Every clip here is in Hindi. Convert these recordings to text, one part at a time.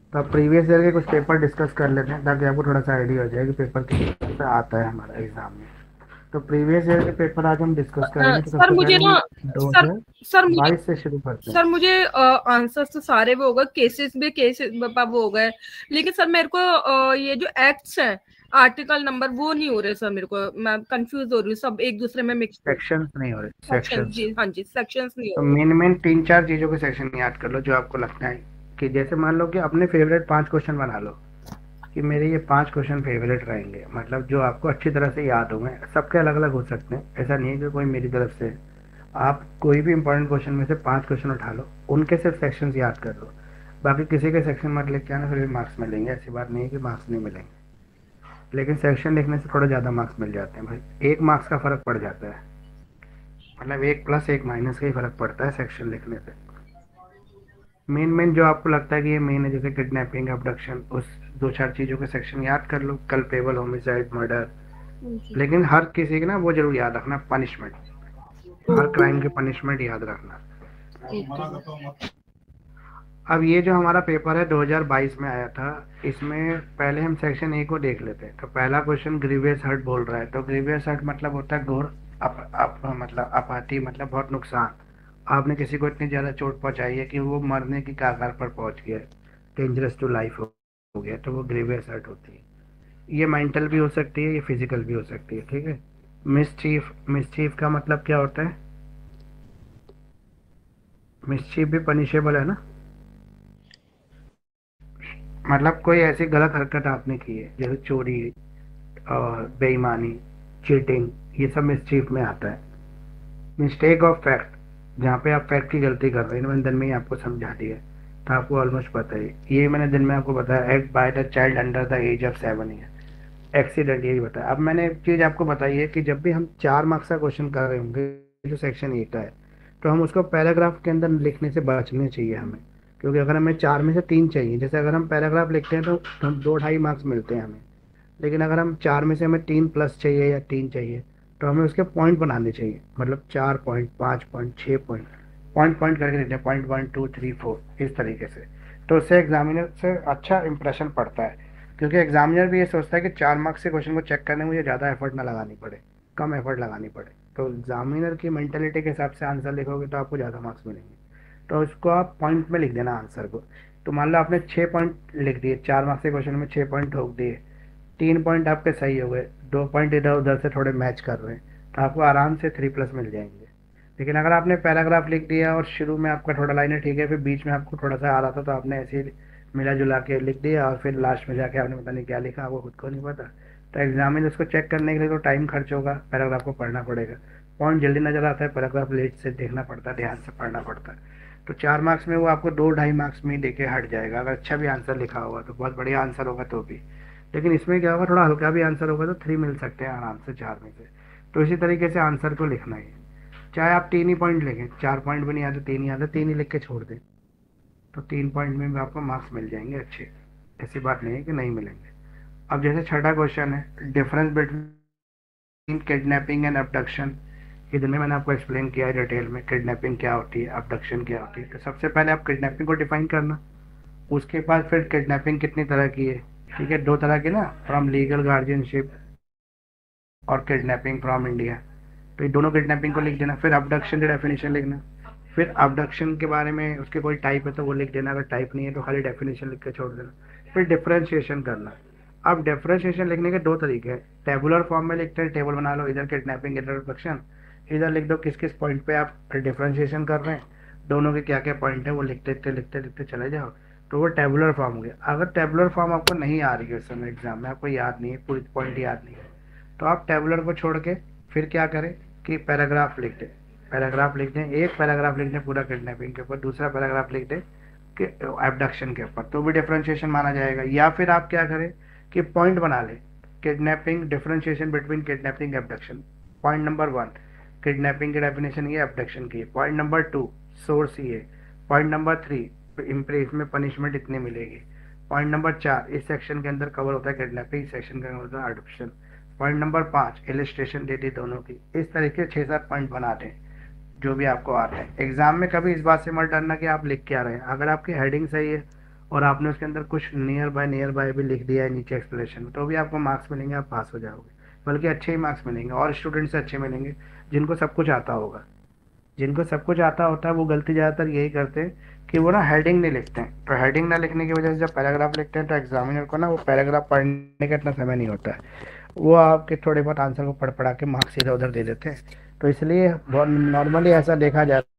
तो आप प्रीवियस ईयर के कुछ पेपर डिस्कस कर लेते हैं ताकि आपको थोड़ा सा आइडिया हो जाए कि पेपर किस तरह से आता है हमारा एग्जाम में। तो प्रीवियस ईयर के पेपर आज हम डिस्कस करेंगे। तो सर सबसे मुझे पहले हम ना सर सर मुझे 2022 से शुरू करते हैं। सर मुझे आंसर्स तो सारे वो हो गए, केसेस भी केसेस वो हो गए, लेकिन सर मेरे को ये जो एक्ट्स हैं, आर्टिकल नंबर वो नहीं हो रहे सर। मेरे को मैं कंफ्यूज हो रही हूँ, सब एक दूसरे में मिक्स हो। सेक्शंस नहीं हो रहे, सेक्शन, सेक्शंस। जी हाँ जी, सेक्शंस नहीं तो हो रहे। मेन मेन तीन चार चीज़ों के सेक्शन याद कर लो जो आपको लगता है कि जैसे मान लो कि अपने फेवरेट 5 क्वेश्चन बना लो कि मेरे ये 5 क्वेश्चन फेवरेट रहेंगे, मतलब जो आपको अच्छी तरह से याद होंगे। सबके अलग अलग हो सकते हैं, ऐसा नहीं है कि कोई मेरी तरफ से। आप कोई भी इंपॉर्टेंट क्वेश्चन में से 5 क्वेश्चन उठा लो, उनके सिर्फ सेक्शंस याद कर लो। बाकी किसी के सेक्शन मत लेके आना, फिर भी मार्क्स मिलेंगे। ऐसी बात नहीं है कि मार्क्स नहीं मिलेंगे, लेकिन सेक्शन लिखने से थोड़ा ज़्यादा मार्क्स मिल जाते हैं भाई। 1 मार्क्स का फ़र्क पड़ जाता है, मतलब 1 + 1 - का ही फ़र्क पड़ता है सेक्शन लिखने से। मेन मेन जो आपको लगता है कि ये मेन है, जैसे किडनैपिंग, अबडक्शन, उस 2 4 चीज़ों के सेक्शन याद कर लो। Culpable, homicide, murder. लेकिन हर किसी के ना वो जरूर याद रखना, पनिशमेंट। हर क्राइम की पनिशमेंट याद रखना। अब ये जो हमारा पेपर है 2022 में आया था, इसमें पहले हम सेक्शन ए को देख लेते हैं। तो पहला क्वेश्चन ग्रीवियस हर्ट बोल रहा है। तो ग्रीवियस हर्ट मतलब होता है घोर मतलब आपाती, मतलब बहुत नुकसान। आपने किसी को इतनी ज़्यादा चोट पहुंचाई है कि वो मरने की कगार पर पहुंच गया, डेंजरस टू लाइफ हो गया, तो वो ग्रीवियस हर्ट होती है। ये मेंटल भी हो सकती है, ये फिजिकल भी हो सकती है, ठीक है। मिसचीफ, मिसचीफ का मतलब क्या होता है? मिसचीफ भी पनिशेबल है ना, मतलब कोई ऐसी गलत हरकत आपने की है जैसे चोरी और बेईमानी, चीटिंग, ये सब मिसचीफ में आता है। मिस्टेक ऑफ फैक्ट, जहाँ पे आप फैक्ट की गलती कर रहे हैं, मैंने दिन में ही आपको समझा दिया है, तो आपको ऑलमोस्ट पता है। ये मैंने दिन में आपको बताया, act by the child under the age of 7 year, accident, यही बताया। अब मैंने एक चीज़ आपको बताई है कि जब भी हम 4 मार्क्स का क्वेश्चन कर रहे होंगे जो सेक्शन ए का है, तो हम उसको पैराग्राफ के अंदर लिखने से बचने चाहिए हमें। क्योंकि अगर हमें 4 में से 3 चाहिए, जैसे अगर हम पैराग्राफ लिखते हैं तो हम 2 ढाई मार्क्स मिलते हैं हमें। लेकिन अगर हम 4 में से हमें 3+ चाहिए या 3 चाहिए, तो हमें उसके पॉइंट बनाने चाहिए, मतलब 4 point, 5 point, 6 point, point point करके लिखते हैं, पॉइंट 1 2 3 4, इस तरीके से। तो उससे एग्जामिनर से अच्छा इंप्रेशन पड़ता है। क्योंकि एग्जामिनर भी ये सोचता है कि 4 मार्क्स के क्वेश्चन को चेक करने में मुझे ज़्यादा एफर्ट ना लगानी पड़े, कम एफर्ट लगानी पड़े। तो एग्जामिनर की मेंटेलिटी के हिसाब से आंसर लिखोगे तो आपको ज़्यादा मार्क्स मिलेंगे। तो उसको आप पॉइंट में लिख देना आंसर को। तो मान लो आपने 6 पॉइंट लिख दिए, 4 मार्क्स के क्वेश्चन में 6 पॉइंट ठोक दिए, 3 पॉइंट आपके सही हो गए, 2 पॉइंट इधर उधर से थोड़े मैच कर रहे हैं, तो आपको आराम से 3+ मिल जाएंगे। लेकिन अगर आपने पैराग्राफ लिख दिया और शुरू में आपका थोड़ा लाइनर ठीक है, फिर बीच में आपको थोड़ा सा आ रहा था तो आपने ऐसे ही मिला जुला के लिख दिया, और फिर लास्ट में जाके आपने पता नहीं क्या लिखा, आपको खुद को नहीं पता। तो एग्जामिनर उसको चेक करने के लिए तो टाइम खर्च होगा, पैराग्राफ को पढ़ना पड़ेगा। पॉइंट जल्दी नजर आता है, पैराग्राफ लेट से देखना पड़ता है, ध्यान से पढ़ना पड़ता है। तो 4 मार्क्स में वो आपको 2 ढाई मार्क्स में ही देके हट जाएगा, अगर अच्छा भी आंसर लिखा होगा तो, बहुत बढ़िया आंसर होगा तो भी। लेकिन इसमें क्या होगा, थोड़ा हल्का भी आंसर होगा तो 3 मिल सकते हैं आराम से 4 में से। तो इसी तरीके से आंसर को लिखना है। चाहे आप 3 ही पॉइंट लिखें, 4 पॉइंट भी नहीं आते, 3 ही आते, 3 ही लिख के छोड़ दें, तो 3 पॉइंट में भी आपको मार्क्स मिल जाएंगे अच्छे। ऐसी बात नहीं है कि नहीं मिलेंगे। अब जैसे छठा क्वेश्चन है, difference between kidnapping and abduction. ये दिन में मैंने आपको एक्सप्लेन किया है डिटेल में, किडनैपिंग क्या होती है, अबडक्शन क्या होती है। तो सबसे पहले आप किडनैपिंग को डिफाइन करना, उसके बाद फिर किडनैपिंग कितनी तरह की है। ठीक है, 2 तरह की ना, फ्रॉम लीगल गार्जियनशिप और किडनैपिंग फ्रॉम इंडिया। तो ये दोनों किडनैपिंग को लिख देना, फिर अबडक्शन की डेफिनेशन लिखना। फिर अबडक्शन के बारे में उसके कोई टाइप है तो वो लिख देना, अगर टाइप नहीं है तो खाली डेफिनेशन लिख के छोड़ देना। फिर डिफ्रेंशिएशन करना। अब डिफ्रेंशिएशन लिखने के 2 तरीके हैं। टेबुलर फॉर्म में लिखते हैं, टेबल बना लो, इधर किडनैपिंग इधर अबडक्शन। इधर लिख दो किस किस पॉइंट पे आप डिफ्रेंशिएशन कर रहे हैं, दोनों के क्या क्या पॉइंट है, वो लिखते लिखते लिखते लिखते चले जाओ। तो वो टेबुलर फॉर्म हो गया। अगर टेबुलर फॉर्म आपको नहीं आ रही है उस समय एग्जाम में, आपको याद नहीं है, पूरी पॉइंट याद नहीं है, तो आप टेबुलर को छोड़ के फिर क्या करें कि पैराग्राफ लिख दें। पैराग्राफ लिख दें, एक पैराग्राफ लिख दें पूरा किडनैपिंग के ऊपर, दूसरा पैराग्राफ लिख दें कि एबडक्शन के ऊपर, तो भी डिफरेंशिएशन माना जाएगा। या फिर आप क्या करें कि पॉइंट बना लें, kidnapping, differentiation between kidnapping abduction. Point number 1, kidnapping की डेफिनेशन ये, एबडक्शन की। पॉइंट नंबर 2, सोर्स ये। पॉइंट नंबर 3, इसमें पनिशमेंट इतनी मिलेगी। पॉइंट नंबर 4, इस सेक्शन के अंदर कवर होता है किडनैपिंग, इस सेक्शन के अंदर होता है अडॉप्शन। पॉइंट नंबर 5, इलिस्ट्रेशन दे दी दोनों की। इस तरीके 6 7 पॉइंट बनाते हैं जो भी आपको आते हैं। एग्जाम में कभी इस बात से मत डरना कि आप लिख क्या रहे हैं। अगर आपकी हेडिंग सही है और आपने उसके अंदर कुछ नियर बाय भी लिख दिया है नीचे एक्सप्लेनेशन में, तो भी आपको मार्क्स मिलेंगे, आप पास हो जाओगे, बल्कि अच्छे ही मार्क्स मिलेंगे और स्टूडेंट से अच्छे मिलेंगे जिनको सब कुछ आता होगा। जिनको सब कुछ आता होता है वो गलती ज़्यादातर यही करते हैं कि वो ना हेडिंग नहीं लिखते हैं, तो हेडिंग ना लिखने की वजह से जब पैराग्राफ लिखते हैं तो एग्जामिनर को ना वो पैराग्राफ पढ़ने का इतना समय नहीं होता है, वो आपके थोड़े बहुत आंसर को पढ़ पढ़ा के मार्क्स इधर उधर दे देते हैं। तो इसलिए बहुत नॉर्मली ऐसा देखा जाता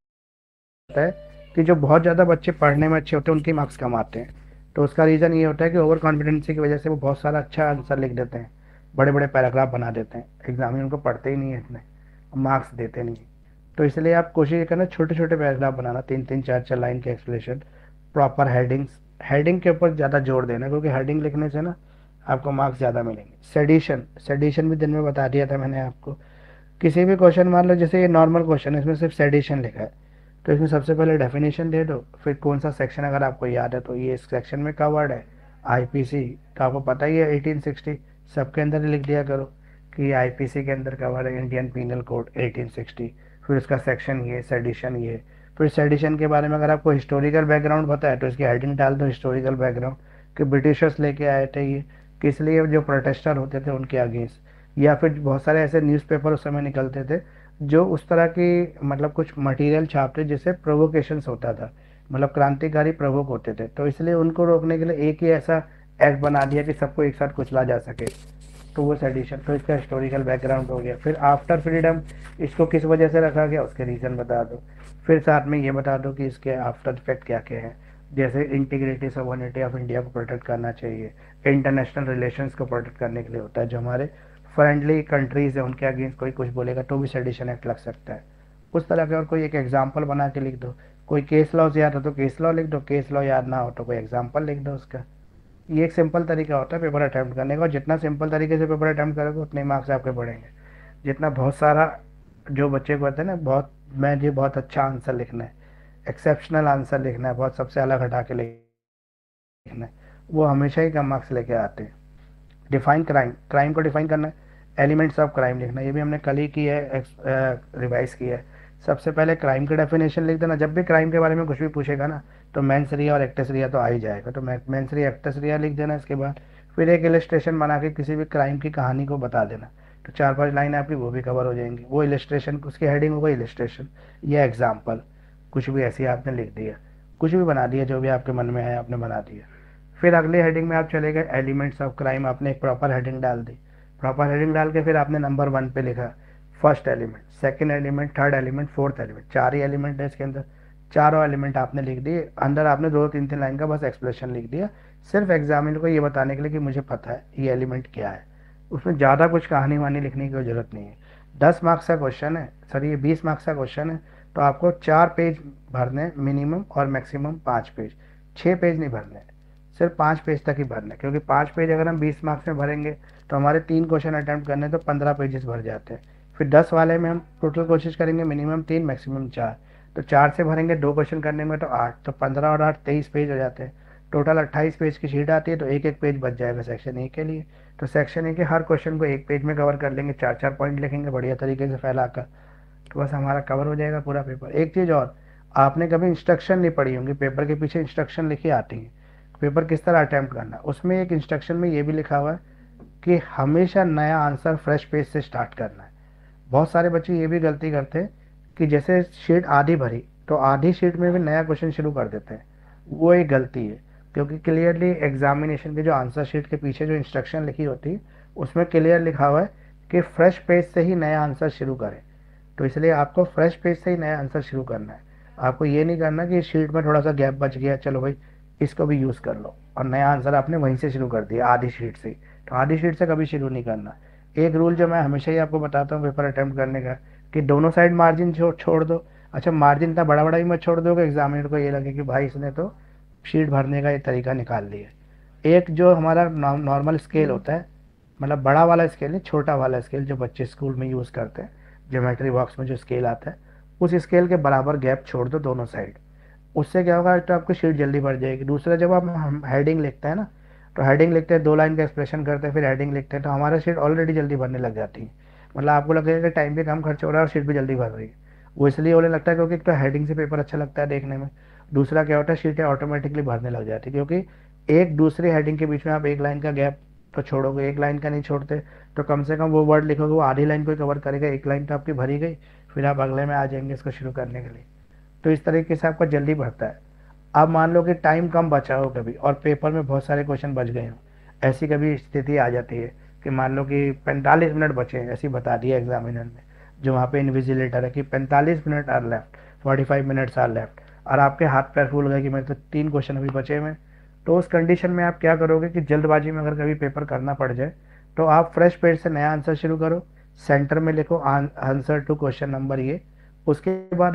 है कि जो बहुत ज़्यादा बच्चे पढ़ने में अच्छे होते हैं उनके मार्क्स कम आते हैं। तो उसका रीज़न ये होता है कि ओवर कॉन्फिडेंसी की वजह से वो बहुत सारा अच्छा आंसर लिख देते हैं, बड़े बड़े पैराग्राफ बना देते हैं, एग्जामिनर उनको पढ़ते ही नहीं है इतने, मार्क्स देते नहीं। तो इसलिए आप कोशिश करना छोटे छोटे पैराग्राफ बनाना, तीन तीन चार चार लाइन के एक्सप्लेनेशन, प्रॉपर हेडिंग्स, हेडिंग के ऊपर ज़्यादा जोर देना, क्योंकि हेडिंग लिखने से ना आपको मार्क्स ज़्यादा मिलेंगे। सेडिशन, सेडिशन भी दिन में बता दिया था मैंने आपको। किसी भी क्वेश्चन मान लो, जैसे ये नॉर्मल क्वेश्चन है, इसमें सिर्फ सेडिशन लिखा है, तो इसमें सबसे पहले डेफिनेशन दे दो, फिर कौन सा सेक्शन अगर आपको याद है तो ये इस सेक्शन में कवर्ड है, आईपीसी, तो आपको पता ही है 1860, सबके अंदर ही लिख दिया करो कि आईपीसी के अंदर कवर्ड है इंडियन पीनल कोड 1860, फिर उसका सेक्शन ये, सेडिशन ये। फिर सेडिशन के बारे में अगर आपको हिस्टोरिकल बैकग्राउंड पता है तो इसकी हेडिंग डाल दो हिस्टोरिकल बैकग्राउंड, कि ब्रिटिशर्स लेके आए थे ये, किस लिए, जो प्रोटेस्टर होते थे उनके अगेंस्ट, या फिर बहुत सारे ऐसे न्यूज़पेपर उस समय निकलते थे जो उस तरह की मतलब कुछ मटेरियल छापते जिससे प्रोवोकेशंस होता था, मतलब क्रांतिकारी प्रवोक होते थे, तो इसलिए उनको रोकने के लिए एक ही ऐसा एक्ट बना दिया कि सबको एक साथ कुचला जा सके, तो वो सेडिशन। तो इसका हिस्टोरिकल बैकग्राउंड हो गया। फिर आफ्टर फ्रीडम, इसको किस वजह से रखा गया उसके रीज़न बता दो, फिर साथ में ये बता दो कि इसके आफ्टर इफेक्ट क्या क्या है, जैसे इंटीग्रिटी सोवरेनिटी ऑफ इंडिया को प्रोटेक्ट करना चाहिए, इंटरनेशनल रिलेशंस को प्रोटेक्ट करने के लिए होता है, जो हमारे फ्रेंडली कंट्रीज़ है उनके अगेंस्ट कोई कुछ बोलेगा तो भी सेडिशन एक्ट लग सकता है, उस तरह के। और कोई एक एग्जाम्पल बना के लिख दो, कोई केस लॉज याद हो तो केस लॉ लिख दो, केस लॉ याद ना हो तो कोई एग्जाम्पल लिख दो उसका। ये एक सिंपल तरीका होता है पेपर अटैम्प्ट करने का, और जितना सिंपल तरीके से पेपर अटैम्प्ट करोगे उतने मार्क्स आपके बढ़ेंगे। जितना बहुत सारा जो बच्चे को कहते हैं ना, बहुत मैं जी बहुत अच्छा आंसर लिखना है, एक्सेप्शनल आंसर लिखना है, बहुत सबसे अलग हटा के लिखना है, वो हमेशा ही कम मार्क्स लेके आते हैं। डिफाइन क्राइम, क्राइम को डिफाइन करना है, एलिमेंट्स ऑफ क्राइम लिखना है, ये भी हमने कल ही की है, रिवाइज किया है। सबसे पहले क्राइम की डेफिनेशन लिख देना, जब भी क्राइम के बारे में कुछ भी पूछेगा ना तो मेंस रिया और एक्टस रिया तो आ ही जाएगा, तो मेंस रिया एक्टस रिया लिख देना। इसके बाद फिर एक इलस्ट्रेशन बना के किसी भी क्राइम की कहानी को बता देना, तो चार पांच लाइन आपकी वो भी कवर हो जाएंगी। वो इलस्ट्रेशन, उसकी हेडिंग होगा इलस्ट्रेशन या एग्जाम्पल, कुछ भी ऐसी आपने लिख दिया, कुछ भी बना दिया, जो भी आपके मन में है आपने बना दिया। फिर अगले हेडिंग में आप चले गए एलिमेंट्स ऑफ क्राइम, आपने एक प्रॉपर हेडिंग डाल दी, प्रॉपर हेडिंग डाल के फिर आपने नंबर 1 पे लिखा first element, second element, third element, fourth element, चार ही एलिमेंट है इसके अंदर, चारों एलिमेंट आपने लिख दिए। अंदर आपने दो तीन तीन लाइन का बस एक्सप्लेनेशन लिख दिया, सिर्फ एग्जामिनर को ये बताने के लिए कि मुझे पता है ये एलिमेंट क्या है। उसमें ज़्यादा कुछ कहानी वहानी लिखने की ज़रूरत नहीं है। 10 मार्क्स का क्वेश्चन है, सर ये 20 मार्क्स का क्वेश्चन है, तो आपको 4 पेज भरने मिनिमम और मैक्सिमम 5 पेज, 6 पेज नहीं भरने, सिर्फ 5 पेज तक ही भरना है, क्योंकि 5 पेज अगर हम 20 मार्क्स में भरेंगे तो हमारे 3 क्वेश्चन अटैम्प्ट करने तो 15 पेजेस भर जाते हैं। फिर 10 वाले में हम टोटल कोशिश करेंगे मिनिमम 3 मैक्सिमम 4, तो 4 से भरेंगे 2 क्वेश्चन करने में तो 8, तो 15 और 8 23 पेज हो जाते हैं। टोटल 28 पेज की शीट आती है, तो एक एक पेज बच जाएगा सेक्शन ए के लिए। तो सेक्शन ए के हर क्वेश्चन को एक पेज में कवर कर लेंगे, चार चार पॉइंट लिखेंगे बढ़िया तरीके से फैलाकर, तो बस हमारा कवर हो जाएगा पूरा पेपर। एक चीज़ और, आपने कभी इंस्ट्रक्शन नहीं पढ़ी होंगी, पेपर के पीछे इंस्ट्रक्शन लिखी आती हैं पेपर किस तरह अटैम्प्ट करना, उसमें एक इंस्ट्रक्शन में ये भी लिखा हुआ है कि हमेशा नया आंसर फ्रेश पेज से स्टार्ट करना है। बहुत सारे बच्चे ये भी गलती करते हैं कि जैसे शीट आधी भरी तो आधी शीट में भी नया क्वेश्चन शुरू कर देते हैं, वो एक गलती है, क्योंकि क्लियरली एग्जामिनेशन के जो आंसर शीट के पीछे जो इंस्ट्रक्शन लिखी होती है उसमें क्लियर लिखा हुआ है कि फ्रेश पेज से ही नया आंसर शुरू करें। तो इसलिए आपको फ्रेश पेज से ही नया आंसर शुरू करना है। आपको ये नहीं करना कि शीट में थोड़ा सा गैप बच गया, चलो भाई इसको भी यूज़ कर लो, और नया आंसर आपने वहीं से शुरू कर दिया आधी शीट से, तो आधी शीट से कभी शुरू नहीं करना। एक रूल जो मैं हमेशा ही आपको बताता हूँ पेपर अटैम्प्ट करने का, कि दोनों साइड मार्जिन छोड़ दो। अच्छा, मार्जिन इतना बड़ा बड़ा ही मत छोड़ दो कि एग्जामिनर को ये लगे कि भाई इसने तो शीट भरने का ये तरीका निकाल लिया। एक जो हमारा नॉर्मल स्केल होता है, मतलब बड़ा वाला स्केल नहीं, छोटा वाला स्केल जो बच्चे स्कूल में यूज़ करते हैं, ज्योमेट्री बॉक्स में जो स्केल आता है, उस स्केल के बराबर गैप छोड़ दो दोनों साइड। उससे क्या होगा, तो आपकी शीट जल्दी भर जाएगी। दूसरा, जब आप हम हेडिंग लिखते हैं ना, तो हेडिंग लिखते हैं 2 लाइन का एक्सप्रेशन करते हैं, फिर हेडिंग लिखते हैं, तो हमारा शीट ऑलरेडी जल्दी भरने लग जाती है। मतलब आपको लगेगा कि टाइम भी कम खर्च हो रहा है और शीट भी जल्दी भर रही है। वो इसलिए होने लगता है क्योंकि एक तो हेडिंग से पेपर अच्छा लगता है देखने में, दूसरा क्या होता है, शीटें ऑटोमेटिकली भरने लग जाती है, क्योंकि एक दूसरी हेडिंग के बीच में आप एक लाइन का गैप तो छोड़ोगे, एक लाइन का नहीं छोड़ते, तो कम से कम वो वर्ड लिखोगे वो आधी लाइन को कवर करेगा, एक लाइन तो आपकी भरी गई, फिर आप अगले में आ जाएंगे इसको शुरू करने के लिए। तो इस तरीके से आपका जल्दी बढ़ता है। अब मान लो कि टाइम कम बचा हो कभी और पेपर में बहुत सारे क्वेश्चन बच गए हों, ऐसी कभी स्थिति आ जाती है कि मान लो कि 45 मिनट बचे हैं, ऐसी बता दिया एग्जामिनर ने, जो वहाँ पे इन्विजिलेटर है कि 45 minute are left, 45 minutes are left, और आपके हाथ पैर फूल गए कि मेरे तो 3 क्वेश्चन अभी बचे हुए हैं। तो उस कंडीशन में आप क्या करोगे कि जल्दबाजी में अगर कभी पेपर करना पड़ जाए तो आप फ्रेश पेज से नया आंसर शुरू करो, सेंटर में लिखो आंसर टू क्वेश्चन नंबर ये, उसके बाद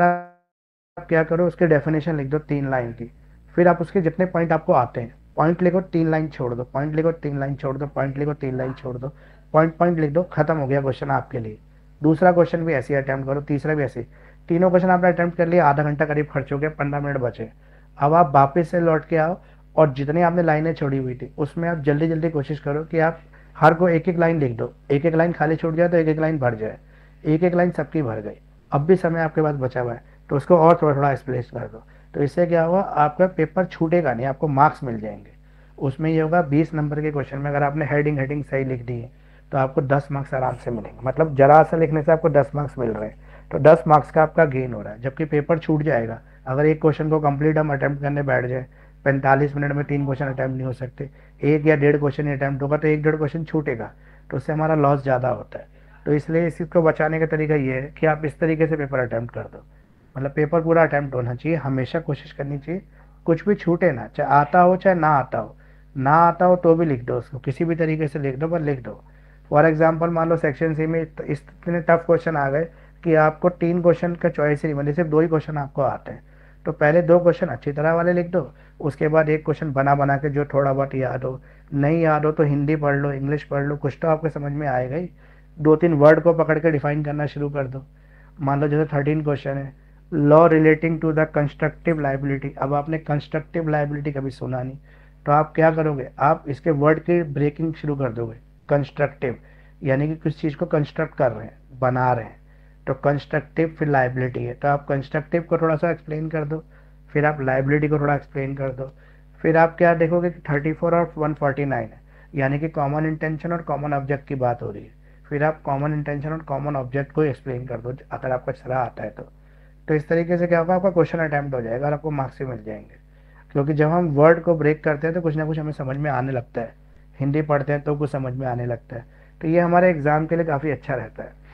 आप क्या करो उसकी डेफिनेशन लिख दो 3 लाइन की, फिर आप उसके जितने पॉइंट आपको आते हैं पॉइंट लिखो, 3 लाइन छोड़ दो, पॉइंट लिखो 3 लाइन छोड़ दो, पॉइंट लिखो 3 लाइन छोड़ दो, पॉइंट पॉइंट लिख दो, खत्म हो गया क्वेश्चन आपके लिए। दूसरा क्वेश्चन भी ऐसे ही अटैम्प्ट करो, तीसरा भी ऐसे, तीनों क्वेश्चन आपने अटैम्प्ट कर लिया, आधा घंटा करीब खर्च हो गया, 15 मिनट बचे। अब आप वापस से लौट के आओ और जितनी आपने लाइनें छोड़ी हुई थी उसमें आप जल्दी जल्दी कोशिश करो कि आप हर को एक एक लाइन लिख दो, एक एक लाइन खाली छूट जाए तो एक एक लाइन भर जाए, एक एक लाइन सबकी भर गई, अब भी समय आपके पास बचा हुआ है तो उसको और थोड़ा थोड़ा स्प्लेस कर दो। तो इससे क्या होगा, आपका पेपर छूटेगा नहीं, आपको मार्क्स मिल जाएंगे। उसमें ये होगा 20 नंबर के क्वेश्चन में अगर आपने हेडिंग हेडिंग सही लिख दी है तो आपको 10 मार्क्स आराम से मिलेंगे, मतलब जरा सा लिखने से आपको 10 मार्क्स मिल रहे हैं, तो 10 मार्क्स का आपका गेन हो रहा है। जबकि पेपर छूट जाएगा अगर एक क्वेश्चन को कंप्लीट हम अटेम्प्ट करने बैठ जाए, 45 मिनट में 3 क्वेश्चन अटैम्प्ट नहीं हो सकते, एक या डेढ़ क्वेश्चन अटैम्प्ट होगा तो एक डेढ़ क्वेश्चन छूटेगा, तो उससे हमारा लॉस ज़्यादा होता है। तो इसलिए इसको बचाने का तरीका ये है कि आप इस तरीके से पेपर अटैम्प्ट कर दो, मतलब पेपर पूरा अटैम्प्ट होना चाहिए, हमेशा कोशिश करनी चाहिए कुछ भी छूटे ना, चाहे आता हो चाहे ना आता हो, ना आता हो तो भी लिख दो, उसको किसी भी तरीके से लिख दो पर लिख दो। फॉर एग्जाम्पल मान लो सेक्शन सी में इतने टफ क्वेश्चन आ गए कि आपको 3 क्वेश्चन का चॉइस ही नहीं बनी, सिर्फ 2 ही क्वेश्चन आपको आते हैं, तो पहले 2 क्वेश्चन अच्छी तरह वाले लिख दो, उसके बाद एक क्वेश्चन बना बना के जो थोड़ा बहुत याद हो, नहीं याद हो तो हिंदी पढ़ लो, इंग्लिश पढ़ लो, कुछ तो आपको समझ में आएगा ही, 2-3 वर्ड को पकड़ के डिफाइन करना शुरू कर दो। मान लो जैसे 13 क्वेश्चन है, law relating to the constructive liability, अब आपने कंस्ट्रक्टिव लाइबिलिटी कभी सुना नहीं, तो आप क्या करोगे, आप इसके वर्ड की ब्रेकिंग शुरू कर दोगे। कंस्ट्रक्टिव यानी कि किस चीज़ को कंस्ट्रक्ट कर रहे हैं, बना रहे हैं, तो कंस्ट्रक्टिव फिर लाइबिलिटी है, तो आप कंस्ट्रक्टिव को थोड़ा सा एक्सप्लेन कर दो, फिर आप लाइबिलिटी को थोड़ा एक्सप्लेन कर दो, फिर आप क्या देखोगे कि 34 और 149 है, यानी कि कॉमन इंटेंशन और कॉमन ऑब्जेक्ट की बात हो रही है, फिर आप कॉमन इंटेंशन और कॉमन ऑब्जेक्ट को एक्सप्लेन कर दो अगर आपको सलाह आता है तो इस तरीके से क्या होगा, आपका क्वेश्चन अटैम्प्ट हो जाएगा और आपको मार्क्स भी मिल जाएंगे। क्योंकि जब हम वर्ड को ब्रेक करते हैं तो कुछ ना कुछ हमें समझ में आने लगता है, हिंदी पढ़ते हैं तो कुछ समझ में आने लगता है, तो ये हमारे एग्ज़ाम के लिए काफ़ी अच्छा रहता है।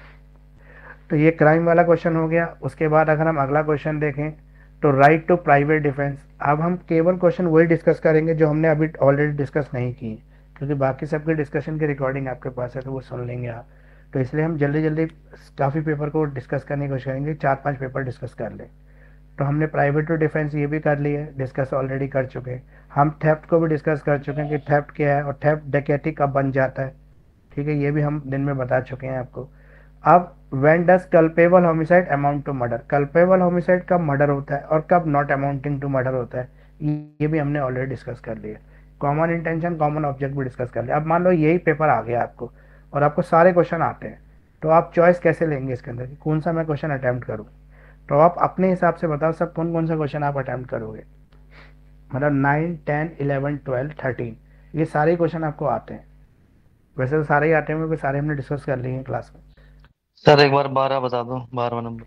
तो ये क्राइम वाला क्वेश्चन हो गया। उसके बाद अगर हम अगला क्वेश्चन देखें तो राइट टू प्राइवेट डिफेंस, अब हम केवल क्वेश्चन वही डिस्कस करेंगे जो हमने अभी ऑलरेडी डिस्कस नहीं की, क्योंकि बाकी सबके डिस्कशन की रिकॉर्डिंग आपके पास है तो वो सुन लेंगे आप, तो इसलिए हम जल्दी जल्दी काफ़ी पेपर को डिस्कस करने की कोशिश करेंगे, 4-5 पेपर डिस्कस कर लें। तो हमने प्राइवेट टू डिफेंस ये भी कर लिया है, डिस्कस ऑलरेडी कर चुके हैं। हम थेफ्ट को भी डिस्कस कर चुके हैं कि थेफ्ट क्या है और थेफ्ट डकैती कब बन जाता है, ठीक है, ये भी हम दिन में बता चुके हैं आपको। अब when does culpable homicide amount to murder, culpable homicide कब मर्डर होता है और कब नॉट अमाउंटिंग टू मर्डर होता है, ये भी हमने ऑलरेडी डिस्कस कर लिया। कॉमन इंटेंशन कॉमन ऑब्जेक्ट भी डिस्कस कर लिया। अब मान लो यही पेपर आ गया आपको और आपको सारे क्वेश्चन आते हैं, तो आप चॉइस कैसे लेंगे इसके अंदर कि कौन सा मैं क्वेश्चन अटैम्प्ट करूँ, तो आप अपने हिसाब से बताओ सब कौन कौन सा क्वेश्चन आप अटैम्प्ट करोगे, मतलब 9, 10, 11, 12, 13 ये सारे क्वेश्चन आपको आते हैं। वैसे तो सारे ही आते हैं क्योंकि सारे हमने डिस्कस कर लिए हैं क्लास में। सर एक बार 12 बता दो, 12वां नंबर।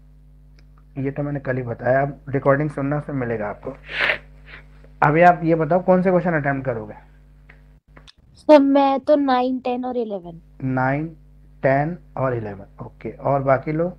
ये तो मैंने कल ही बताया, अब रिकॉर्डिंग सुनना उसमें मिलेगा आपको। अभी आप ये बताओ कौन से क्वेश्चन अटेम्प्ट करोगे। सर मैं तो 9, 10 और 11। 9, 10 और 11, ओके, और बाकी लोग।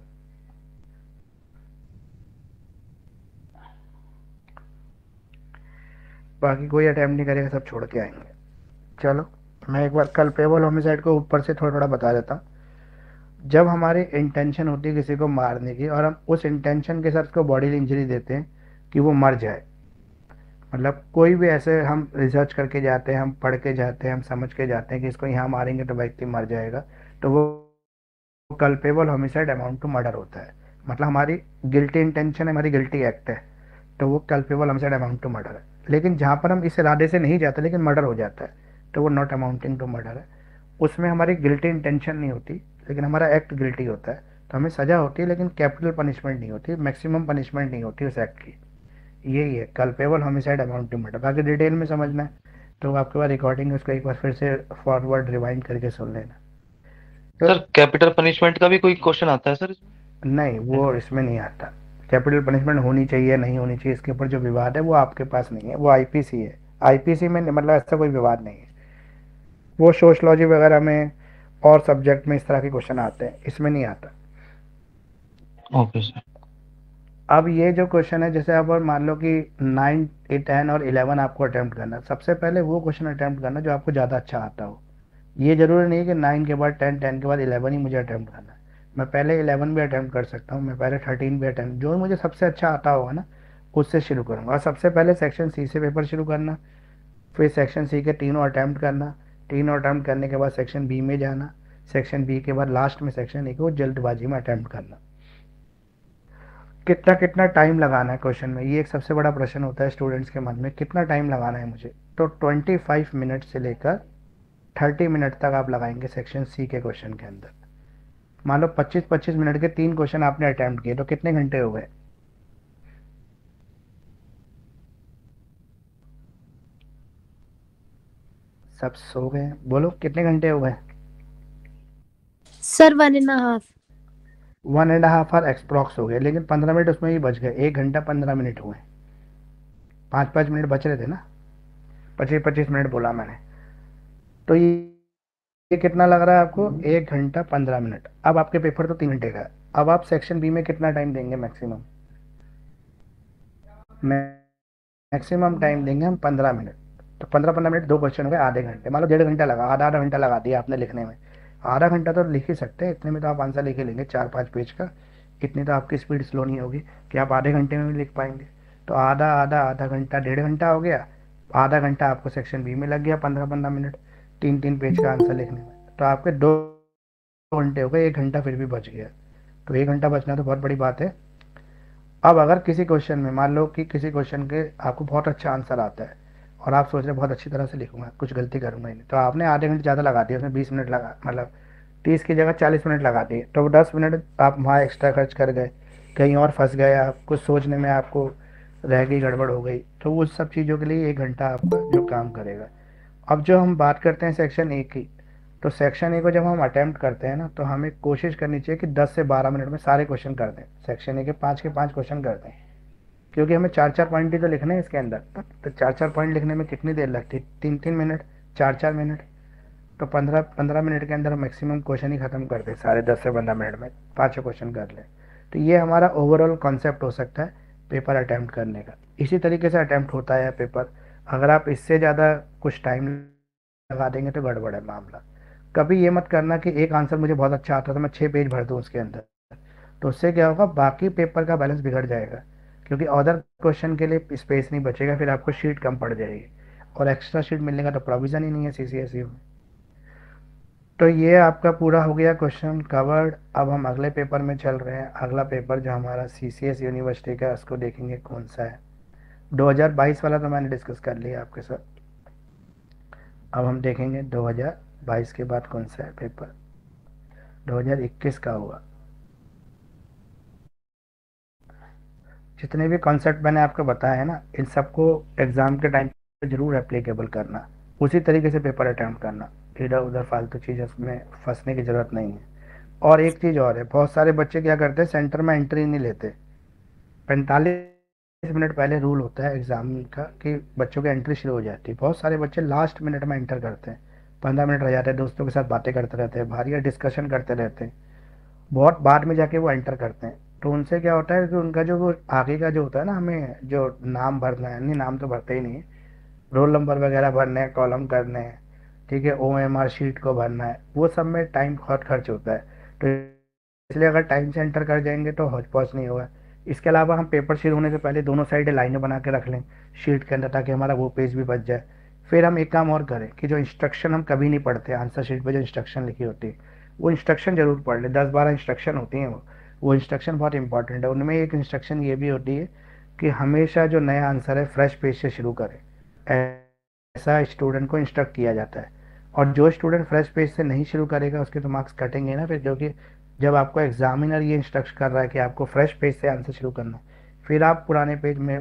बाकी कोई अटेम्प्ट नहीं करेगा, सब छोड़ के आएंगे। चलो मैं एक बार कल्पेबल होमिसाइड को ऊपर से थोड़ा थोड़ा बता देता हूँ। जब हमारी इंटेंशन होती है किसी को मारने की और हम उस इंटेंशन के साथ उसको बॉडी इंजरी देते हैं कि वो मर जाए, मतलब कोई भी ऐसे हम रिसर्च करके जाते हैं, हम पढ़ के जाते हैं, हम समझ के जाते हैं कि इसको यहाँ मारेंगे तो व्यक्ति मर जाएगा, तो वो culpable homicide amount to murder होता है, मतलब हमारी गिल्टी इंटेंशन है, हमारी गिल्टी एक्ट है, तो वो culpable homicide amount to murder है। लेकिन जहाँ पर हम इस इरादे से नहीं जाते लेकिन मर्डर हो जाता है तो वो नॉट अमाउंटिंग टू मर्डर है, उसमें हमारी गिल्टी इंटेंशन नहीं होती लेकिन हमारा एक्ट गिल्टी होता है, तो हमें सज़ा होती है लेकिन कैपिटल पनिशमेंट नहीं होती, मैक्सिमम पनिशमेंट नहीं होती उस एक्ट की, यही है कल्पेबल होमिसाइड अमाउंटिंग मर्डर। बाकी डिटेल में समझना है तो आपके पास रिकॉर्डिंग है, उसको एक बार फिर से फॉरवर्ड रिवाइंड करके सुन लेना। तो सर कैपिटल पनिशमेंट का भी कोई क्वेश्चन आता है सर इसमें? नहीं, वो इसमें नहीं आता। कैपिटल पनिशमेंट होनी चाहिए नहीं होनी चाहिए इसके ऊपर जो विवाद है वो आपके पास नहीं है, वो आईपीसी है। आईपीसी में मतलब ऐसा कोई विवाद नहीं है, वो सोशलॉजी वगैरह में और सब्जेक्ट में इस तरह के क्वेश्चन आते हैं, इसमें नहीं आता। Okay sir. अब ये जो क्वेश्चन है, जैसे अब मान लो कि 9, 10 और 11 आपको अटेम्प्ट करना, सबसे पहले वो क्वेश्चन अटेम्प्ट करना जो आपको ज़्यादा अच्छा आता हो। ये जरूरी नहीं कि 9 के बाद 10, 10 के बाद 11 ही मुझे अटेम्प्ट करना है। मैं पहले 11 भी अटेम्प्ट कर सकता हूँ, मैं पहले 13 भी अटेम्प्ट, जो मुझे सबसे अच्छा आता होगा ना उससे शुरू करूँगा। और सबसे पहले सेक्शन सी से पेपर शुरू करना, फिर सेक्शन सी के तीनों अटेम्प्ट करना, तीनों अटेम्प्ट करने के बाद सेक्शन बी में जाना, सेक्शन बी के बाद लास्ट में सेक्शन ए को जल्दबाजी में अटेम्प्ट करना। कितना कितना टाइम लगाना है क्वेश्चन में, ये एक सबसे बड़ा प्रश्न होता है स्टूडेंट्स के मन में, कितना टाइम लगाना है मुझे। तो 25 मिनट से लेकर 30 मिनट तक आप लगाएंगे सेक्शन सी के क्वेश्चन के अंदर। मान लो 25-25 मिनट के 3 क्वेश्चन आपने अटेम्प्ट किए तो कितने घंटे हो गए? सब सो गए, बोलो कितने घंटे हो गए? सर 1.5। 1.5 आवर एक्सप्रॉक्स हो गए, लेकिन 15 मिनट उसमें ही बच गए, 1 घंटा 15 मिनट हुए, 5-5 मिनट बच रहे थे ना, 25-25 मिनट बोला मैंने। तो ये कितना लग रहा है आपको? 1 घंटा 15 मिनट। अब आपके पेपर तो 3 घंटे का है, अब आप सेक्शन बी में कितना टाइम देंगे? मैक्सिमम टाइम देंगे हम 15 मिनट। तो 15-15 मिनट 2 क्वेश्चन हो गए, आधे घंटे, मान लो 1.5 घंटा लगा, आधा आधा घंटा लगा दिया आपने लिखने में। आधा घंटा तो लिख ही सकते हैं, इतने में तो आप आंसर लिख ही लेंगे 4-5 पेज का। इतनी तो आपकी स्पीड स्लो नहीं होगी कि आप आधे घंटे में भी लिख पाएंगे। तो आधा आधा आधा घंटा 1.5 घंटा हो गया, आधा घंटा आपको सेक्शन बी में लग गया, 15-15 मिनट 3-3 पेज का आंसर लिखने में। तो आपके 2 घंटे हो गए, 1 घंटा फिर भी बच गया। तो 1 घंटा बचना तो बहुत बड़ी बात है। अब अगर किसी क्वेश्चन में मान लो कि किसी क्वेश्चन के आपको बहुत अच्छा आंसर आता है और आप सोच रहे बहुत अच्छी तरह से लिखूंगा, कुछ गलती करूंगा ही नहीं, तो आपने आधे घंटे ज़्यादा लगा दिया, उसमें 20 मिनट लगा, मतलब 30 की जगह 40 मिनट लगा दिए, तो 10 मिनट आप वहाँ एक्स्ट्रा खर्च कर गए, कहीं और फंस गए आप, कुछ सोचने में आपको रह गई, गड़बड़ हो गई, तो उस सब चीज़ों के लिए 1 घंटा आपका जो काम करेगा। अब जो हम बात करते हैं सेक्शन ए की, तो सेक्शन ए को जब हम अटेम्प्ट करते हैं ना, तो हमें कोशिश करनी चाहिए कि 10 से 12 मिनट में सारे क्वेश्चन कर दें। सेक्शन ए के 5 क्वेश्चन कर दें, क्योंकि हमें 4-4 पॉइंट ही तो लिखने हैं इसके अंदर। तो 4-4 पॉइंट लिखने में कितनी देर लगती है? 3-3 मिनट, 4-4 मिनट। तो 15-15 मिनट के अंदर मैक्सिमम क्वेश्चन ही खत्म कर दें सारे, 10 से 15 मिनट में 5 क्वेश्चन कर लें। तो ये हमारा ओवरऑल कॉन्सेप्ट हो सकता है पेपर अटैम्प्ट करने का। इसी तरीके से अटैम्प्ट होता है पेपर। अगर आप इससे ज़्यादा कुछ टाइम लगा देंगे तो गड़बड़ है मामला। कभी ये मत करना कि एक आंसर मुझे बहुत अच्छा आता तो मैं 6 पेज भर दूँ उसके अंदर, तो उससे क्या होगा, बाकी पेपर का बैलेंस बिगड़ जाएगा, क्योंकि अदर क्वेश्चन के लिए स्पेस नहीं बचेगा, फिर आपको शीट कम पड़ जाएगी, और एक्स्ट्रा शीट मिलने का तो प्रोविज़न ही नहीं है सीसीएसई में। तो ये आपका पूरा हो गया क्वेश्चन कवर्ड। अब हम अगले पेपर में चल रहे हैं। अगला पेपर जो हमारा सीसीएस यूनिवर्सिटी का, उसको देखेंगे कौन सा है। 2022 वाला तो मैंने डिस्कस कर लिया आपके साथ। अब हम देखेंगे 2022 के बाद कौन सा है पेपर। 2021 का हुआ। जितने भी कॉन्सेप्ट मैंने आपको बताया है ना, इन सबको एग्ज़ाम के टाइम पे ज़रूर एप्लीकेबल करना, उसी तरीके से पेपर अटैम्प्ट करना, इधर उधर फालतू चीज़ में फंसने की ज़रूरत नहीं है। और एक चीज़ और है, बहुत सारे बच्चे क्या करते हैं, सेंटर में एंट्री नहीं लेते। 45 मिनट पहले रूल होता है एग्ज़ाम का कि बच्चों की एंट्री शुरू हो जाती है। बहुत सारे बच्चे लास्ट मिनट में एंटर करते हैं, 15 मिनट रह जाते हैं, दोस्तों के साथ बातें करते रहते हैं, भारी डिस्कशन करते रहते हैं, बहुत बाद में जाके वो एंटर करते हैं। तो उनसे क्या होता है कि उनका जो वो आगे का जो होता है ना, हमें जो नाम भरना है, नहीं नाम तो भरते ही नहीं है, रोल नंबर वगैरह भरने हैं, कॉलम करने हैं, ठीक है, OMR शीट को भरना है, वो सब में टाइम बहुत खर्च होता है। तो इसलिए अगर टाइम से एंटर कर जाएंगे तो हौच पौच नहीं होगा। इसके अलावा हम पेपर शुरू होने से पहले दोनों साइड लाइनें बना के रख लें शीट के अंदर, ताकि हमारा वो पेज भी बच जाए। फिर हम एक काम और करें कि जो इंस्ट्रक्शन हम कभी नहीं पढ़ते, आंसर शीट पे जो इंस्ट्रक्शन लिखी होती है वो इंस्ट्रक्शन जरूर पढ़ लें। 10-12 इंस्ट्रक्शन होती हैं, वो इंस्ट्रक्शन बहुत इंपॉर्टेंट है। उनमें एक इंस्ट्रक्शन ये भी होती है कि हमेशा जो नया आंसर है फ्रेश पेज से शुरू करें, ऐसा स्टूडेंट को इंस्ट्रक्ट किया जाता है। और जो स्टूडेंट फ्रेश पेज से नहीं शुरू करेगा उसके तो मार्क्स कटेंगे ना फिर, क्योंकि जब आपको एग्जामिनर ये इंस्ट्रक्ट कर रहा है कि आपको फ्रेश पेज से आंसर शुरू करना है, फिर आप पुराने पेज में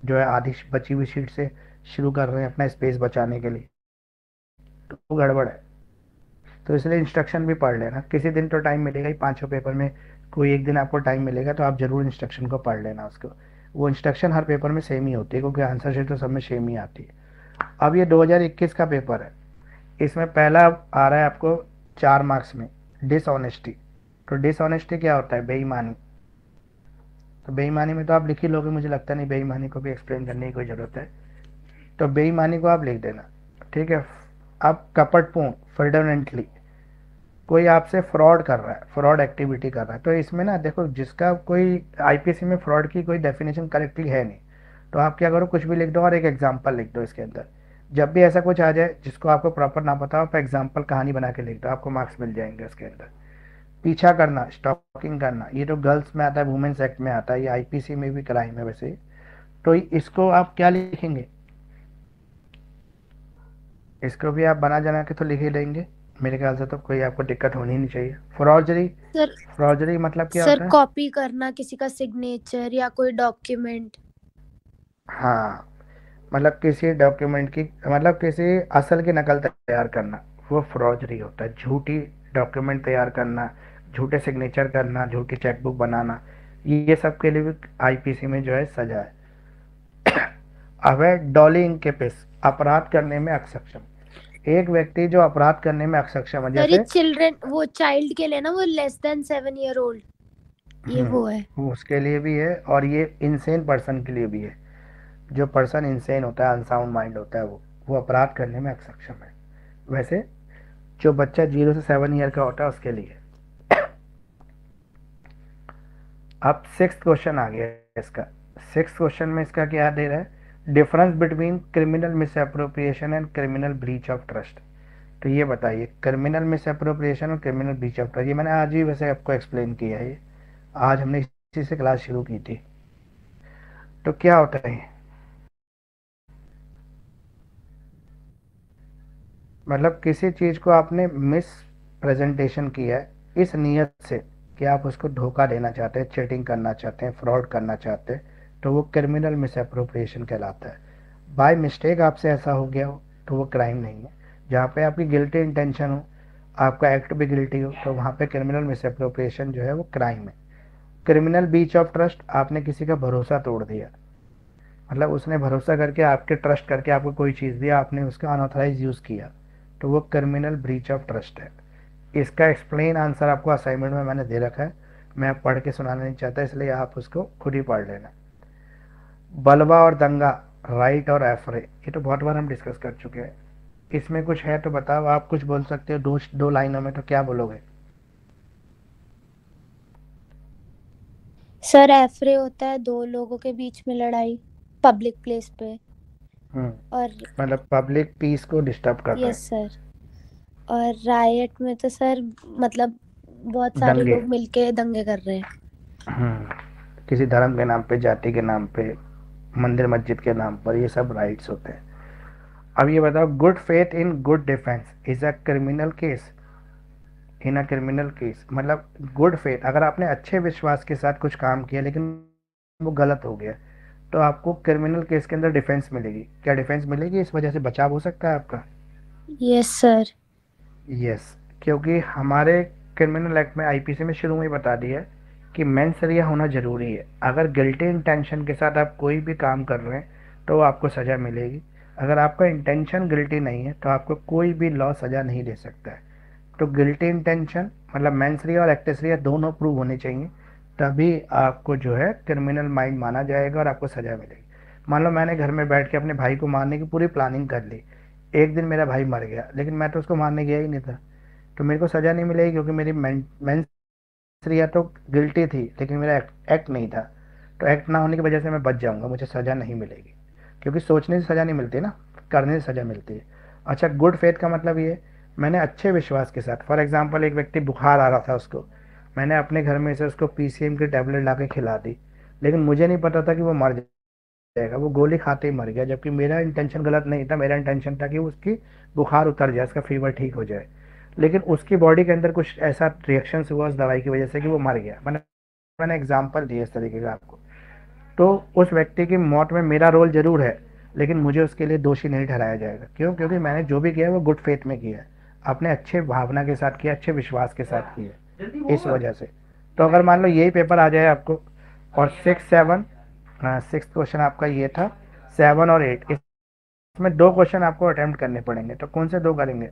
जो है आधी बची हुई शीट से शुरू कर रहे हैं अपना स्पेस बचाने के लिए, तो वो गड़बड़ है। तो इसलिए इंस्ट्रक्शन भी पढ़ लेना, किसी दिन तो टाइम मिलेगा ही, 5 पेपर में कोई एक दिन आपको टाइम मिलेगा तो आप जरूर इंस्ट्रक्शन को पढ़ लेना उसको। वो इंस्ट्रक्शन हर पेपर में सेम ही होती है क्योंकि आंसर शीट तो सब में सेम ही आती है। अब ये 2021 का पेपर है, इसमें पहला आ रहा है आपको 4 मार्क्स में डिसऑनेस्टी। तो डिसऑनेस्टी क्या होता है? बेईमानी। तो बेईमानी में तो आप लिख ही लोगे, मुझे लगता नहीं बेईमानी को भी एक्सप्लेन करने की कोई ज़रूरत है। तो बेईमानी को आप लिख देना, ठीक है। अब कपटपूर्ण, फ्रॉडुलेंटली, कोई आपसे फ्रॉड कर रहा है, फ्रॉड एक्टिविटी कर रहा है, तो इसमें ना देखो जिसका कोई आईपीसी में फ्रॉड की कोई डेफिनेशन करेक्टली है नहीं, तो आप क्या करो, कुछ भी लिख दो और एक एग्जांपल लिख दो इसके अंदर। जब भी ऐसा कुछ आ जाए जिसको आपको प्रॉपर ना पता हो, आप एग्जांपल कहानी बना के लिख दो, आपको मार्क्स मिल जाएंगे उसके अंदर। पीछा करना, स्टॉकिंग करना, ये तो गर्ल्स में आता है, वुमेन्स एक्ट में आता है, ये आईपीसी में भी क्राइम है वैसे। तो इसको आप क्या लिखेंगे? इसको भी आप बना जना के तो लिख ही लेंगे, मेरे ख्याल से तो कोई आपको दिक्कत होनी नहीं चाहिए। फॉर्जरी, सर फॉर्जरी मतलब क्या सर होता है? कॉपी करना किसी का सिग्नेचर या कोई डॉक्यूमेंट। हाँ, मतलब किसी डॉक्यूमेंट की, मतलब किसी असल की नकल तैयार करना, वो फॉर्जरी होता है। झूठी डॉक्यूमेंट तैयार करना, झूठे सिग्नेचर करना, झूठी चेकबुक बनाना, ये सब के लिए भी आईपीसी में जो है सजा है। अब है डॉलिंग के पेस, अपराध करने में अक्षम। एक व्यक्ति जो अपराध करने में अक्षम है, सर ये जैसे चिल्ड्रन, वो चाइल्ड के लिए ना, वो लेस देन 7 ईयर ओल्ड, ये वो है। वो उसके लिए भी है, और ये इंसेन पर्सन के लिए भी है। जो पर्सन इंसेन होता है, अनसाउंड माइंड होता है, वो अपराध करने में अक्षम है। वैसे जो बच्चा 0 से 7 ईयर का होता है उसके लिए। अब 6th क्वेश्चन आ गया इसका। 6th क्वेश्चन में इसका क्या दे रहा है? Difference between criminal misappropriation and criminal breach of trust. तो ये बताइए, क्रिमिनल मिस अप्रोप्रिएशन और क्रिमिनल ब्रीच ऑफ ट्रस्ट, ये मैंने आज ही वैसे आपको एक्सप्लेन किया है, आज हमने इसी से क्लास शुरू की थी। तो क्या होता है? मतलब किसी चीज़ को आपने मिस प्रेजेंटेशन किया है इस नियत से कि आप उसको धोखा देना चाहते हैं, चीटिंग करना चाहते हैं, फ्रॉड करना चाहते हैं, तो वो क्रिमिनल मिस अप्रोप्रिएशन कहलाता है। बाय मिस्टेक आपसे ऐसा हो गया हो तो वो क्राइम नहीं है। जहाँ पे आपकी गिल्टी इंटेंशन हो, आपका एक्ट भी गिल्टी हो, तो वहाँ पे क्रिमिनल मिस अप्रोप्रिएशन जो है वो क्राइम है। क्रिमिनल ब्रीच ऑफ ट्रस्ट, आपने किसी का भरोसा तोड़ दिया, मतलब उसने भरोसा करके आपके ट्रस्ट करके आपको कोई चीज़ दिया, आपने उसका अनऑथराइज यूज़ किया, तो वो क्रिमिनल ब्रीच ऑफ ट्रस्ट है। इसका एक्सप्लेन आंसर आपको असाइनमेंट में मैंने दे रखा है, मैं पढ़ के सुनाना नहीं चाहता, इसलिए आप उसको खुद ही पढ़ लेना। बलवा और दंगा, राइट और एफरे, ये तो बहुत बार हम डिस्कस कर चुके हैं। इसमें कुछ है तो बताओ, आप कुछ बोल सकते हो दो लाइनों में, तो क्या बोलोगे? सर एफरे होता है 2 लोगों के बीच में लड़ाई पब्लिक प्लेस पे, और मतलब पब्लिक पीस को डिस्टर्ब कर रहे यस सर। और रायट में तो सर मतलब बहुत सारे दंगे। लोग मिलके दंगे कर रहे हैं। किसी धर्म के नाम पे, जाति के नाम पे, मंदिर मस्जिद के नाम पर, ये सब राइट्स होते हैं। अब ये बताओ, good faith in good defence is a criminal case. In a criminal case मतलब गुड फेथ, अगर आपने अच्छे विश्वास के साथ कुछ काम किया लेकिन वो गलत हो गया, तो आपको क्रिमिनल केस के अंदर डिफेंस मिलेगी। क्या डिफेंस मिलेगी? इस वजह से बचाव हो सकता है आपका। Yes sir. यस, क्योंकि हमारे क्रिमिनल एक्ट में, आईपीसी में शुरू में ही बता दिया है कि मेंसरिया होना ज़रूरी है। अगर गिल्टी इंटेंशन के साथ आप कोई भी काम कर रहे हैं तो आपको सज़ा मिलेगी। अगर आपका इंटेंशन गिल्टी नहीं है तो आपको कोई भी लॉ सज़ा नहीं दे सकता है। तो गिल्टी इंटेंशन मतलब मेंसरिया और एक्टेसरिया दोनों प्रूव होने चाहिए, तभी आपको जो है क्रिमिनल माइंड माना जाएगा और आपको सज़ा मिलेगी। मान लो मैंने घर में बैठ के अपने भाई को मारने की पूरी प्लानिंग कर ली, एक दिन मेरा भाई मर गया, लेकिन मैं तो उसको मारने गया ही नहीं था, तो मेरे को सज़ा नहीं मिलेगी क्योंकि मेरी मेंसरिया तो गिल्टी थी लेकिन मेरा एक्ट नहीं था। तो एक्ट ना होने की वजह से मैं बच जाऊंगा, मुझे सज़ा नहीं मिलेगी, क्योंकि सोचने से सज़ा नहीं मिलती ना, करने से सज़ा मिलती है। अच्छा, गुड फेथ का मतलब ये, मैंने अच्छे विश्वास के साथ, फॉर एग्जांपल एक व्यक्ति बुखार आ रहा था उसको, मैंने अपने घर में से उसको पीसीएम की टैबलेट ला के खिला दी, लेकिन मुझे नहीं पता था कि वो मर जाएगा, वो गोली खाते ही मर गया, जबकि मेरा इंटेंशन गलत नहीं था। मेरा इंटेंशन था कि उसकी बुखार उतर जाए, उसका फीवर ठीक हो जाए, लेकिन उसकी बॉडी के अंदर कुछ ऐसा रिएक्शन हुआ उस दवाई की वजह से कि वो मर गया। मैंने एग्जाम्पल दिया इस तरीके का आपको। तो उस व्यक्ति की मौत में मेरा रोल जरूर है, लेकिन मुझे उसके लिए दोषी नहीं ठहराया जाएगा। क्यों? क्योंकि मैंने जो भी किया है वो गुड फेथ में किया है, अपने अच्छे भावना के साथ किया, अच्छे विश्वास के साथ किया, इस वजह से। तो अगर मान लो यही पेपर आ जाए आपको और 6-7, 6 क्वेश्चन आपका ये था, 7 और 8, इसमें 2 क्वेश्चन आपको अटेम्प्ट करने पड़ेंगे, तो कौन से 2 करेंगे?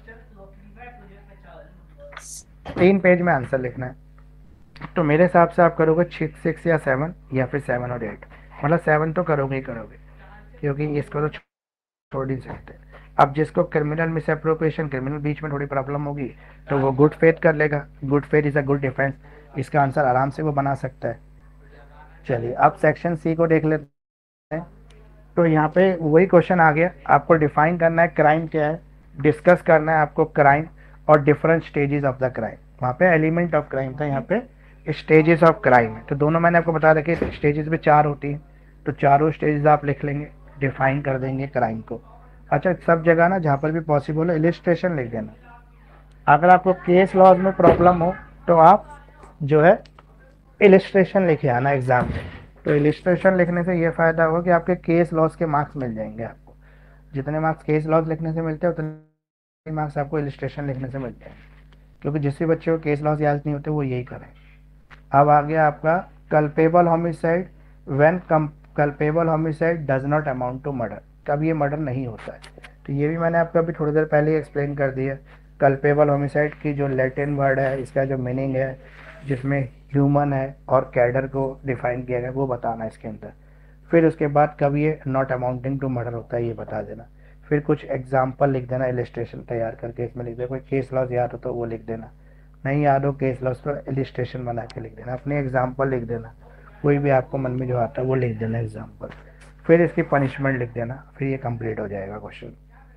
3 पेज में आंसर लिखना है। तो मेरे हिसाब से आप करोगे 6 या 7, या फिर 7 और 8, मतलब 7 तो करोगे ही करोगे, क्योंकि इसको तो छोड़ नहीं सकते। अब जिसको क्रिमिनल मिस अप्रोप्रिएशन, क्रिमिनल बीच में थोड़ी प्रॉब्लम होगी, तो वो गुड फेथ कर लेगा। Good faith is a good defence, इसका आंसर आराम से वो बना सकता है। चलिए अब सेक्शन सी को देख लेते हैं। तो यहाँ पे वही क्वेश्चन आ गया, आपको डिफाइन करना है क्राइम क्या है, डिस्कस करना है आपको क्राइम और different stages of the crime. वहाँ पे एलिमेंट ऑफ क्राइम था, यहाँ पे स्टेजेस ऑफ क्राइम है। तो दोनों मैंने आपको बता रखे, स्टेजेस भी 4 होती हैं, तो चारों स्टेजेस आप लिख लेंगे, डिफाइन कर देंगे क्राइम को। अच्छा, सब जगह ना जहाँ पर भी पॉसिबल हो इलिस्ट्रेशन लिख देना। अगर आपको केस लॉज में प्रॉब्लम हो तो आप जो है इलिस्ट्रेशन लिखे आना एग्जाम में। तो इलिस्ट्रेशन लिखने से ये फायदा होगा कि आपके केस लॉस के मार्क्स मिल जाएंगे आपको। जितने मार्क्स केस लॉस लिखने से मिलते हैं उतने मार्क्स आपको इलिस्ट्रेशन लिखने से मिलते हैं, क्योंकि जिस भी बच्चे को केस लॉस याद नहीं होते वो यही करें। अब आ गया आपका culpable homicide, when culpable homicide does not amount to murder, कब ये मर्डर नहीं होता है। तो ये भी मैंने आपको अभी थोड़ी देर पहले ही एक्सप्लेन कर दिया। कल्पेबल होमिसाइड की जो लैटिन वर्ड है, इसका जो मीनिंग है, जिसमें ह्यूमन है और कैडर को डिफाइन किया गया, वो बताना है इसके अंदर। फिर उसके बाद कब ये नॉट अमाउंटिंग टू मर्डर होता है ये बता देना। फिर कुछ एग्जाम्पल लिख देना, इलिस्ट्रेशन तैयार करके इसमें लिख देना। कोई केस लॉस याद हो तो वो लिख देना, नहीं याद हो केस लॉस तो इलिस्ट्रेशन बना के लिख देना, अपने एग्जाम्पल लिख देना, कोई भी आपको मन में जो आता है वो लिख देना एग्जाम्पल। फिर इसकी पनिशमेंट लिख देना, फिर ये कंप्लीट हो जाएगा question.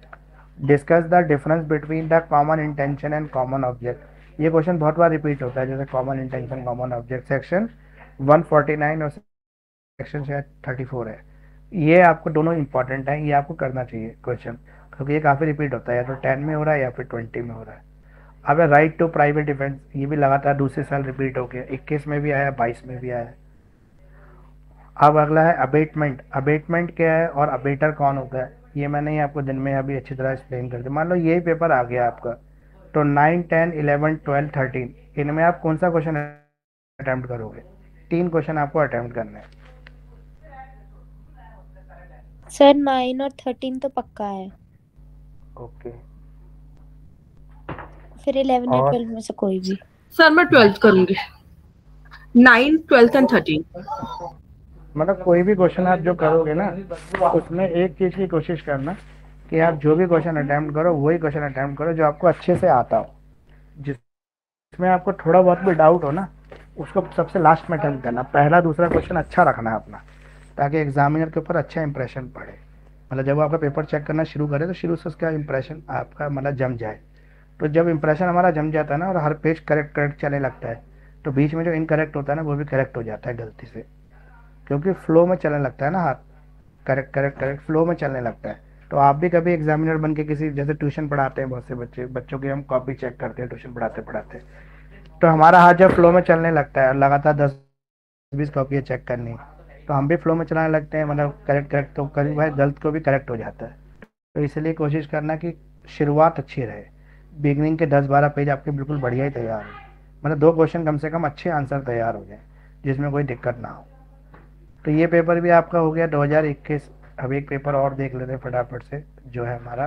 Discuss the difference between the common intention and common object. ये क्वेश्चन बहुत बार रिपीट होता है, जैसे common intention common object, section 149 और सेक्शन शायद 34 है। ये आपको दोनों इंपॉर्टेंट है, ये आपको करना चाहिए क्वेश्चन, क्योंकि ये काफ़ी रिपीट होता है, या तो 10 में हो रहा है या फिर 20 में हो रहा है। अब राइट टू प्राइवेट डिफेंस, ये भी लगातार दूसरे साल रिपीट हो गया, 21 में भी आया, 22 में भी आया। अब अगला है अबेटमेंट। अबेटमेंट क्या है और अबेटर कौन होता है, ये मैंने आपको दिन में अभी अच्छी तरह एक्सप्लेन कर दिया। मान लो यही पेपर आ गया आपका, तो 9, 10, 11, 12, 13 इनमें आप कौन सा क्वेश्चन अटेम्प्ट करोगे? 3 क्वेश्चन आपको अटेम्प्ट करने हैं। सर 9 और 13 तो पक्का है, ओके, फिर 11 या और 12 में से कोई भी। सर मैं 12th करूंगी, 9, 12 एंड 13। मतलब कोई भी क्वेश्चन आप जो करोगे ना, उसमें एक चीज़ की कोशिश करना कि आप जो भी क्वेश्चन अटेम्प्ट करो वही क्वेश्चन अटेम्प्ट करो जो आपको अच्छे से आता हो। जिसमें आपको थोड़ा बहुत भी डाउट हो ना, उसको सबसे लास्ट में अटेम्प्ट करना। पहला दूसरा क्वेश्चन अच्छा रखना है अपना, ताकि एग्जामिनर के ऊपर अच्छा इंप्रेशन पड़े। मतलब जब वो आपका पेपर चेक करना शुरू करे तो शुरू से उसका इंप्रेशन आपका मतलब जम जाए। तो जब इंप्रेशन हमारा जम जाता है ना और हर पेज करेक्ट करेक्ट चलने लगता है, तो बीच में जो इनकरेक्ट होता है ना वो भी करेक्ट हो जाता है गलती से, क्योंकि फ्लो में चलने लगता है ना हाथ, करेक्ट करेक्ट करेक्ट फ्लो में चलने लगता है। तो आप भी कभी एग्जामिनर बन के किसी, जैसे ट्यूशन पढ़ाते हैं बहुत से बच्चों की हम कॉपी चेक करते हैं ट्यूशन पढ़ाते पढ़ाते, तो हमारा हाथ जब फ्लो में चलने लगता है, लगातार 10-20 कॉपियाँ चेक करनी, तो हम भी फ्लो में चलाने लगते हैं, मतलब करेक्ट करेक्ट, तो कभी भाई गलत को भी करेक्ट हो जाता है। तो इसलिए कोशिश करना कि शुरुआत अच्छी रहे, बिगनिंग के 10-12 पेज आपके बिल्कुल बढ़िया ही तैयार हो, मतलब 2 क्वेश्चन कम से कम अच्छे आंसर तैयार हो जाए जिसमें कोई दिक्कत ना हो। तो ये पेपर भी आपका हो गया 2021। अब एक पेपर और देख लेते हैं फटाफट से, जो है हमारा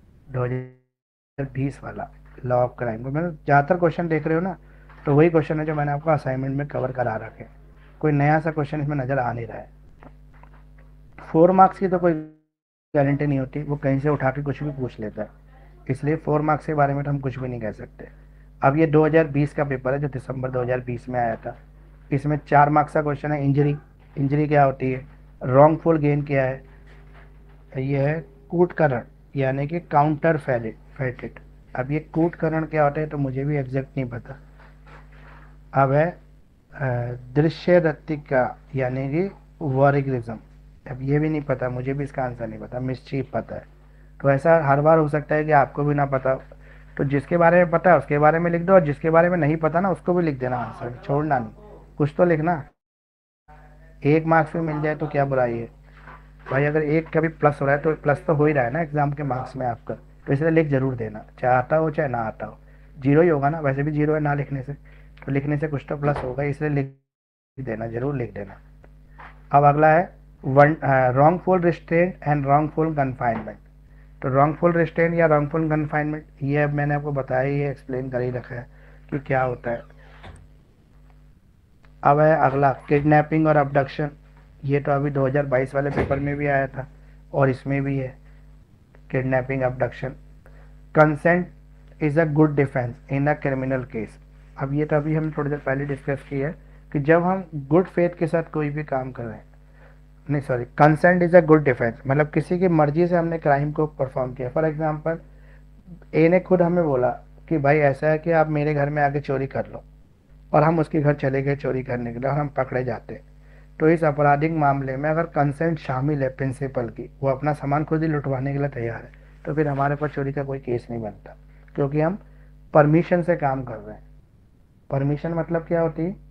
2020 वाला लॉ ऑफ क्राइम। तो मैंने ज़्यादातर क्वेश्चन देख रहे हो ना, तो वही क्वेश्चन है जो मैंने आपको असाइनमेंट में कवर करा रखे, कोई नया सा क्वेश्चन इसमें नज़र आ नहीं रहा है। 4 मार्क्स की तो कोई गारंटी नहीं होती, वो कहीं से उठा के कुछ भी पूछ लेता है, इसलिए 4 मार्क्स के बारे में तो हम कुछ भी नहीं कह सकते। अब ये 2020 का पेपर है जो दिसंबर 2020 में आया था। इसमें 4 मार्क्स का क्वेश्चन है इंजरी। इंजरी क्या होती है, रॉन्गफुल गेन क्या है, ये है कूटकरण यानी कि काउंटर फैटेड। अब ये कूटकरण क्या होता है तो मुझे भी एग्जैक्ट नहीं पता। अब है दृश्य रत्तिका यानी कि वॉरिगलिज्म, अब ये भी नहीं पता, मुझे भी इसका आंसर नहीं पता, मिसचीफ पता है। तो ऐसा हर बार हो सकता है कि आपको भी ना पता, तो जिसके बारे में पता है उसके बारे में लिख दो, और जिसके बारे में नहीं पता ना उसको भी लिख देना आंसर, छोड़ना नहीं, कुछ तो लिखना। 1 मार्क्स भी मिल जाए तो क्या बुराई है भाई। अगर एक कभी प्लस हो रहा है तो प्लस तो हो ही रहा है ना एग्जाम के मार्क्स में आपका, तो इसलिए लिख जरूर देना, चाहे आता हो चाहे ना आता हो। जीरो ही होगा ना, वैसे भी जीरो है ना लिखने से, तो लिखने से कुछ तो प्लस होगा, इसलिए लिख देना, जरूर लिख देना। अब अगला है wrongful restraint and wrongful confinement. तो रॉन्गफुल रिस्ट्रेंट या रॉन्गफुल कन्फाइनमेंट, ये अब मैंने आपको बताया, ये एक्सप्लेन कर ही रखा है कि क्या होता है। अब है अगला किडनैपिंग और अबडक्शन। ये तो अभी 2022 वाले पेपर में भी आया था और इसमें भी है, kidnapping abduction. Consent is a good defence in a criminal case. अब ये तो अभी हम थोड़ी देर पहले डिस्कस की है कि जब हम गुड फेथ के साथ कोई भी काम कर रहे हैं, नहीं sorry, consent is a good defence, मतलब किसी की मर्जी से हमने क्राइम को परफॉर्म किया। फॉर एग्जांपल ए ने खुद हमें बोला कि भाई ऐसा है कि आप मेरे घर में आके चोरी कर लो, और हम उसके घर चले गए चोरी करने के लिए और हम पकड़े जाते हैं। तो इस आपराधिक मामले में अगर कंसेंट शामिल है प्रिंसिपल की, वो अपना सामान खुद ही लुटवाने के लिए तैयार है, तो फिर हमारे पास चोरी का कोई केस नहीं बनता, क्योंकि हम परमिशन से काम कर रहे हैं। परमिशन मतलब क्या होती है?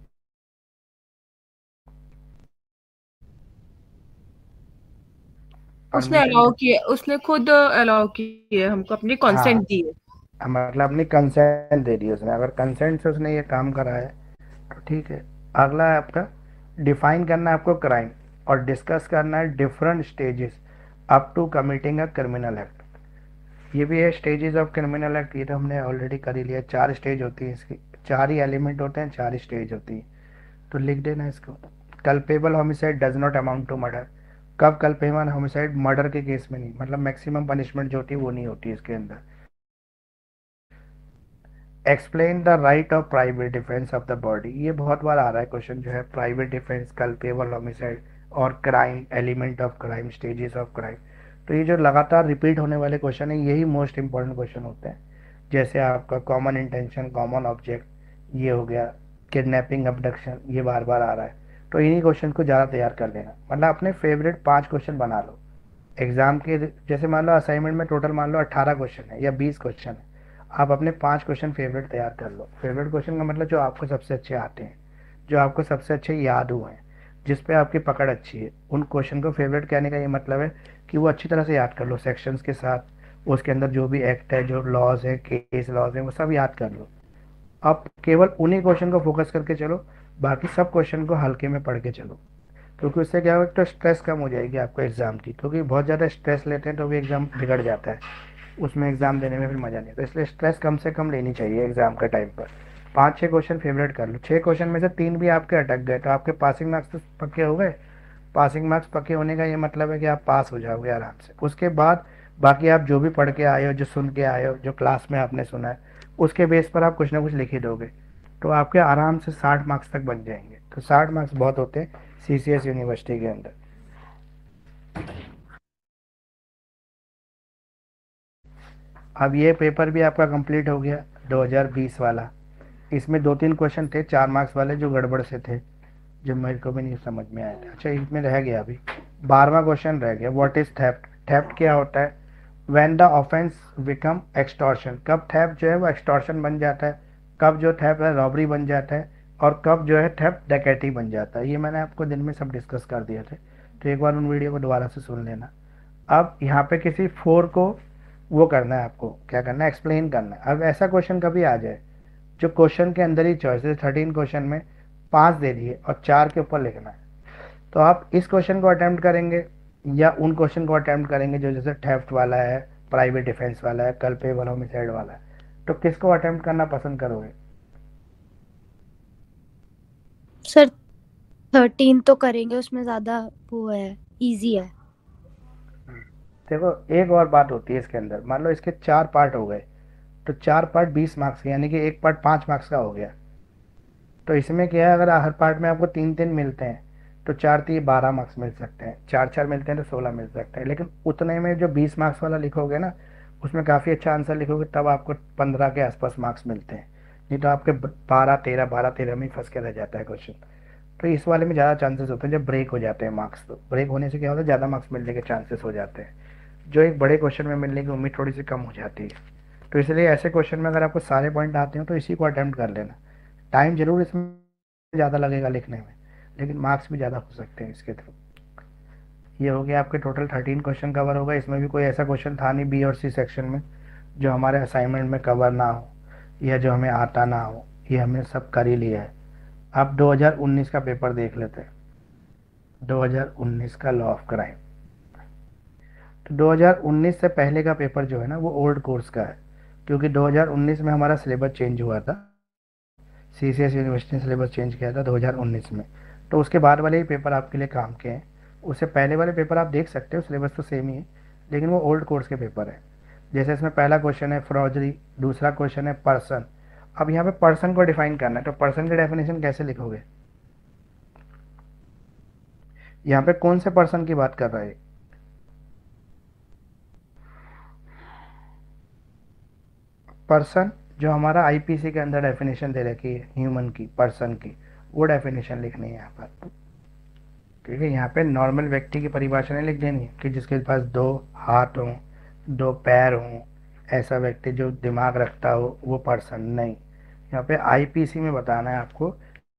उसने परमिशन, अलाउ किया, उसने खुद अलाउ किया हमको, अपनी कंसेंट हाँ, दी है। मतलब अपनी कंसेंट दे दी उसने, अगर कंसेंट से उसने ये काम करा है तो ठीक है। अगला है आपका डिफाइन करना है आपको क्राइम, और डिस्कस करना है different stages up to committing a criminal act. ये भी है स्टेजेस ऑफ क्रिमिनल एक्ट, ये तो हमने ऑलरेडी कर ही लिया। 4 स्टेज होती है इसकी, 4 ही एलिमेंट होते हैं, 4 स्टेज होती है, तो लिख देना इसको। Culpable homicide does not amount to murder. कब कल्पेबल होमिसाइड? मर्डर के केस में नहीं, मतलब मैक्सिमम पनिशमेंट जो होती है वो नहीं होती इसके अंदर। Explain the right of private defence of the body. ये बहुत बार आ रहा है क्वेश्चन जो है, प्राइवेट डिफेंस, कल्पेबल होमिसाइड और crime, element of crime, stages of crime. तो ये जो लगातार रिपीट होने वाले क्वेश्चन है, यही मोस्ट इंपॉर्टेंट क्वेश्चन होते हैं। जैसे आपका कॉमन इंटेंशन, कॉमन ऑब्जेक्ट, ये हो गया, किडनैपिंग, अबडक्शन, ये बार बार आ रहा है। तो इन्हीं क्वेश्चन को ज़्यादा तैयार कर लेना, मतलब अपने फेवरेट 5 क्वेश्चन बना लो एग्जाम के। जैसे मान लो असाइनमेंट में टोटल मान लो 18 क्वेश्चन है या 20 क्वेश्चन है, आप अपने 5 क्वेश्चन फेवरेट तैयार कर लो। फेवरेट क्वेश्चन का मतलब जो आपको सबसे अच्छे आते हैं, जो आपको सबसे अच्छे याद हुए हैं, जिस पे आपकी पकड़ अच्छी है, उन क्वेश्चन को फेवरेट कहने का ये मतलब है कि वो अच्छी तरह से याद कर लो सेक्शंस के साथ, उसके अंदर जो भी एक्ट है, जो लॉज है, केस लॉज है, वो सब याद कर लो। अब केवल उन्हीं क्वेश्चन को फोकस करके चलो, बाकी सब क्वेश्चन को हल्के में पढ़ के चलो, क्योंकि उससे क्या होगा, तो स्ट्रेस कम हो जाएगी आपको एग्ज़ाम की, क्योंकि बहुत ज़्यादा स्ट्रेस लेते हैं तो भी एग्ज़ाम बिगड़ जाता है, उसमें एग्ज़ाम देने में फिर मज़ा नहीं। तो इसलिए स्ट्रेस कम से कम लेनी चाहिए एग्ज़ाम के टाइम पर। 5-6 क्वेश्चन फेवरेट कर लो, 6 क्वेश्चन में से 3 भी आपके अटक गए तो आपके पासिंग मार्क्स तो पक्के हो गए। पासिंग मार्क्स पक्के होने का ये मतलब है कि आप पास हो जाओगे आराम से। उसके बाद बाकी आप जो भी पढ़ के आए हो, जो सुन के आए हो, जो क्लास में आपने सुना है, उसके बेस पर आप कुछ ना कुछ लिख ही दोगे, तो आपके आराम से 60 मार्क्स तक बन जाएंगे। तो 60 मार्क्स बहुत होते हैं CCS यूनिवर्सिटी के अंदर। अब ये पेपर भी आपका कंप्लीट हो गया 2020 वाला। इसमें 2-3 क्वेश्चन थे 4 मार्क्स वाले जो गड़बड़ से थे, जो मेरे को भी नहीं समझ में आया था। अच्छा, इसमें रह गया अभी 12वां क्वेश्चन रह गया, व्हाट इज थेफ्ट। थेफ्ट क्या होता है? When the offence become extortion. कब थेफ्ट जो है वो एक्सटॉर्शन बन जाता है, कब जो थेफ्ट है रॉबरी बन जाता है, और कब जो है थेफ्ट डकैती बन जाता है। ये मैंने आपको दिन में सब डिस्कस कर दिया थे, तो एक बार उन वीडियो को दोबारा से सुन लेना। अब यहाँ पे किसी 4 को वो करना है, आपको क्या करना है, एक्सप्लेन करना है। अब ऐसा क्वेश्चन कभी आ जाए जो क्वेश्चन के अंदर ही चॉइस है, 13 क्वेश्चन में 5 दे दिए और 4 के ऊपर लिखना है, तो आप इस क्वेश्चन को अटेम्प्ट करेंगे या उन क्वेश्चन को अटेम्प्ट करेंगे जो जैसे थेफ्ट वाला है, प्राइवेट डिफेंस वाला है, कल्पेबल होमिसाइड वाला है, तो किसको अटेम्प्ट करना पसंद करोगे? सर 13 तो करेंगे, उसमें ज्यादा वो है, इजी है। देखो एक और बात होती है इसके अंदर, मान लो इसके 4 पार्ट हो गए, तो 4 पार्ट 20 मार्क्स के, यानी कि एक पार्ट 5 मार्क्स का हो गया। तो इसमें क्या है, अगर हर पार्ट में आपको 3-3 मिलते हैं तो 4-3 12 मार्क्स मिल सकते हैं, 4-4 मिलते हैं तो 16 मिल सकते हैं। लेकिन उतने में जो 20 मार्क्स वाला लिखोगे ना, उसमें काफ़ी अच्छा आंसर लिखोगे तब आपको 15 के आसपास मार्क्स मिलते हैं, नहीं तो आपके 12-13 में ही फंस के रह जाता है क्वेश्चन। तो इस वाले में ज़्यादा चांसेस होते हैं जब ब्रेक हो जाते हैं मार्क्स, तो ब्रेक होने से क्या होता है, ज़्यादा मार्क्स मिलने के चांसेस हो जाते हैं, जो एक बड़े क्वेश्चन में मिलने की उम्मीद थोड़ी सी कम हो जाती है। तो इसलिए ऐसे क्वेश्चन में अगर आपको सारे पॉइंट आते हो तो इसी को अटेम्प्ट कर लेना। टाइम जरूर इसमें ज़्यादा लगेगा लिखने में, लेकिन मार्क्स भी ज़्यादा हो सकते हैं इसके थ्रू। ये हो गया आपके टोटल 13 क्वेश्चन कवर होगा। इसमें भी कोई ऐसा क्वेश्चन था नहीं बी और सी सेक्शन में जो हमारे असाइनमेंट में कवर ना हो या जो हमें आता ना हो, ये हमने सब कर ही लिया है। अब 2019 का पेपर देख लेते हैं। 2019 का लॉ ऑफ क्राइम। तो 2019 से पहले का पेपर जो है ना वो ओल्ड कोर्स का है, क्योंकि 2019 में हमारा सिलेबस चेंज हुआ था। सीसीएस यूनिवर्सिटी ने सिलेबस चेंज किया था 2019 में, तो उसके बाद वाले ही पेपर आपके लिए काम के हैं। उससे पहले वाले पेपर आप देख सकते हो, सिलेबस तो सेम ही है, लेकिन वो ओल्ड कोर्स के पेपर है। जैसे इसमें पहला क्वेश्चन है फ्रॉडरी, दूसरा क्वेश्चन है पर्सन। अब यहाँ पे पर्सन को डिफाइन करना है, तो पर्सन की डेफिनेशन कैसे लिखोगे? यहाँ पे कौन से पर्सन की बात कर रहा है? पर्सन जो हमारा आईपीसी के अंदर डेफिनेशन दे रखी है ह्यूमन की, पर्सन की, वो डेफिनेशन लिखनी है यहाँ पर। ठीक है, यहाँ पे नॉर्मल व्यक्ति की परिभाषा नहीं लिख देनी है कि जिसके पास 2 हाथ हों, 2 पैर हों, ऐसा व्यक्ति जो दिमाग रखता हो, वो पर्सन नहीं। यहाँ पे आईपीसी में बताना है आपको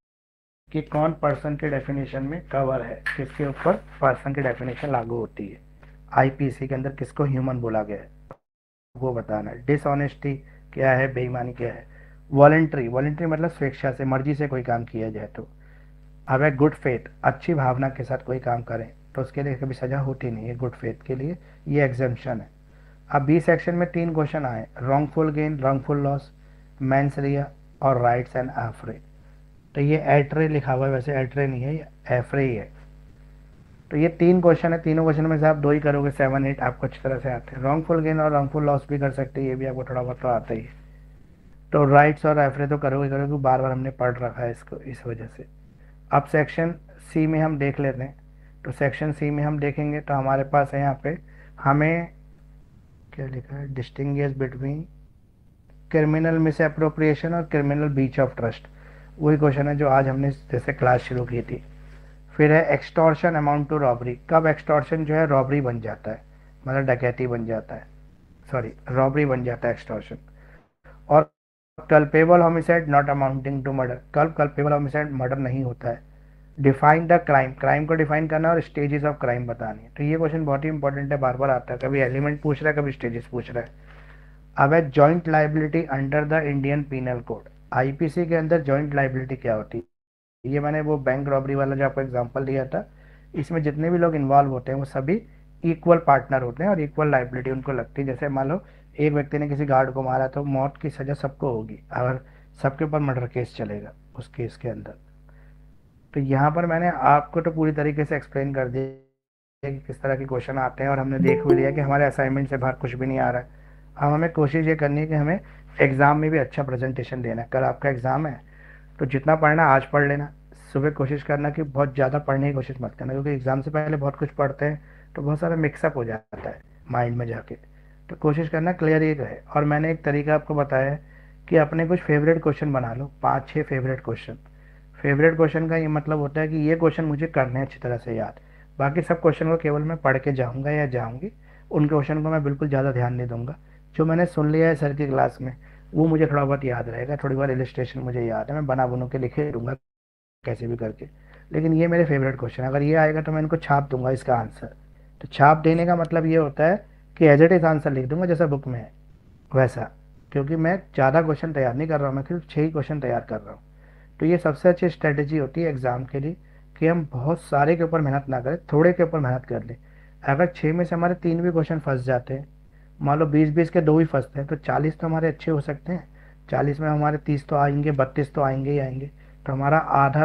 कि कौन पर्सन के डेफिनेशन में कवर है, किसके ऊपर पर्सन की डेफिनेशन लागू होती है। आईपीसी के अंदर किसको ह्यूमन बोला गया है वो बताना है। डिसऑनेस्टी क्या है, बेईमानी क्या है। वॉलेंट्री, वॉलेंट्री मतलब स्वेच्छा से, मर्जी से कोई काम किया जाए तो। अब है गुड फेथ, अच्छी भावना के साथ कोई काम करें तो उसके लिए कभी सजा होती नहीं है, गुड फेथ के लिए ये एग्जाम्पशन है। अब बी सेक्शन में 3 क्वेश्चन आए, wrongful gain, wrongful loss, mens rea और राइट्स एंड एफ्रे। तो ये एट्रे लिखा हुआ है, वैसे एट्रे नहीं है, ये एफ्रे ही है। तो ये 3 क्वेश्चन है, तीनों क्वेश्चन में से आप 2 ही करोगे, 7, 8 आपको अच्छी तरह से आते हैं। रॉन्गफुल गेन और रॉन्गफुल लॉस भी कर सकते हैं, ये भी आपको थोड़ा बहुत तो आता ही है। तो राइट्स और एफ्रे तो करोगे करोगे, बार बार हमने पढ़ रखा है इसको, इस वजह से। अब सेक्शन सी में हम देख लेते हैं। तो सेक्शन सी में हम देखेंगे तो हमारे पास है यहाँ पे, हमें क्या लिखा है, distinguish between criminal misappropriation और क्रिमिनल ब्रीच ऑफ ट्रस्ट। वही क्वेश्चन है जो आज हमने जैसे क्लास शुरू की थी। फिर है एक्सटॉर्शन अमाउंट टू रॉबरी। कब एक्सटॉर्शन जो है रॉबरी बन जाता है, मतलब डकैती बन जाता है, सॉरी रॉबरी बन जाता है एक्सटॉर्शन। और culpable homicide not amounting to murder, कब कल्पेबल होमिसाइड मर्डर नहीं होता है। डिफाइन द क्राइम, क्राइम को डिफाइन करना और स्टेजेस ऑफ क्राइम बतानी है। तो ये क्वेश्चन बहुत ही इंपॉर्टेंट है, बार बार आता है, कभी एलिमेंट पूछ रहा है, कभी स्टेजेस पूछ रहा है। अब है joint liability under the Indian Penal Code. IPC के अंदर जॉइंट लाइबिलिटी क्या होती है? ये मैंने वो बैंक रॉबरी वाला जो आपको एग्जांपल दिया था, इसमें जितने भी लोग इन्वॉल्व होते हैं वो सभी इक्वल पार्टनर होते हैं और इक्वल लाइबिलिटी उनको लगती है। जैसे मान लो एक व्यक्ति ने किसी गार्ड को मारा तो मौत की सजा सबको होगी, अगर सबके ऊपर मर्डर केस चलेगा उस केस के अंदर। तो यहाँ पर मैंने आपको तो पूरी तरीके से एक्सप्लेन कर दिया कि किस तरह के क्वेश्चन आते हैं, और हमने देख भी लिया कि हमारे असाइनमेंट से बाहर कुछ भी नहीं आ रहा है। अब हमें कोशिश ये करनी है कि हमें एग्ज़ाम में भी अच्छा प्रेजेंटेशन देना है। कल आपका एग्ज़ाम है तो जितना पढ़ना आज पढ़ लेना, सुबह कोशिश करना कि बहुत ज़्यादा पढ़ने की कोशिश मत करना, क्योंकि एग्ज़ाम से पहले बहुत कुछ पढ़ते हैं तो बहुत सारा मिक्सअप हो जाता है माइंड में जाके। तो कोशिश करना क्लियर ही रहे। और मैंने एक तरीका आपको बताया है कि अपने कुछ फेवरेट क्वेश्चन बना लो, 5-6 फेवरेट क्वेश्चन। फेवरेट क्वेश्चन का ये मतलब होता है कि ये क्वेश्चन मुझे करने हैं अच्छी तरह से याद, बाकी सब क्वेश्चन को केवल मैं पढ़ के जाऊँगा या जाऊँगी, उन क्वेश्चन को मैं बिल्कुल ज़्यादा ध्यान नहीं दूंगा। जो मैंने सुन लिया है सर की क्लास में वो मुझे थोड़ा बहुत याद रहेगा, थोड़ी बार इलिस्ट्रेशन मुझे याद है, मैं बना बुनू के लिखे दूंगा कैसे भी करके। लेकिन ये मेरे फेवरेट क्वेश्चन, अगर ये आएगा तो मैं इनको छाप दूंगा इसका आंसर। तो छाप देने का मतलब ये होता है कि एज इट इज आंसर लिख दूंगा जैसा बुक में है वैसा, क्योंकि मैं ज़्यादा क्वेश्चन तैयार नहीं कर रहा हूँ, मैं सिर्फ 6 ही क्वेश्चन तैयार कर रहा हूँ। तो ये सबसे अच्छी स्ट्रेटेजी होती है एग्ज़ाम के लिए कि हम बहुत सारे के ऊपर मेहनत ना करें, थोड़े के ऊपर मेहनत कर लें। अगर 6 में से हमारे 3 भी क्वेश्चन फंस जाते हैं, मान लो 20-20 के 2 ही फंसते हैं, तो 40 तो हमारे अच्छे हो सकते हैं। 40 में हमारे 30 तो आएंगे, 32 तो आएंगे ही आएंगे। तो हमारा आधा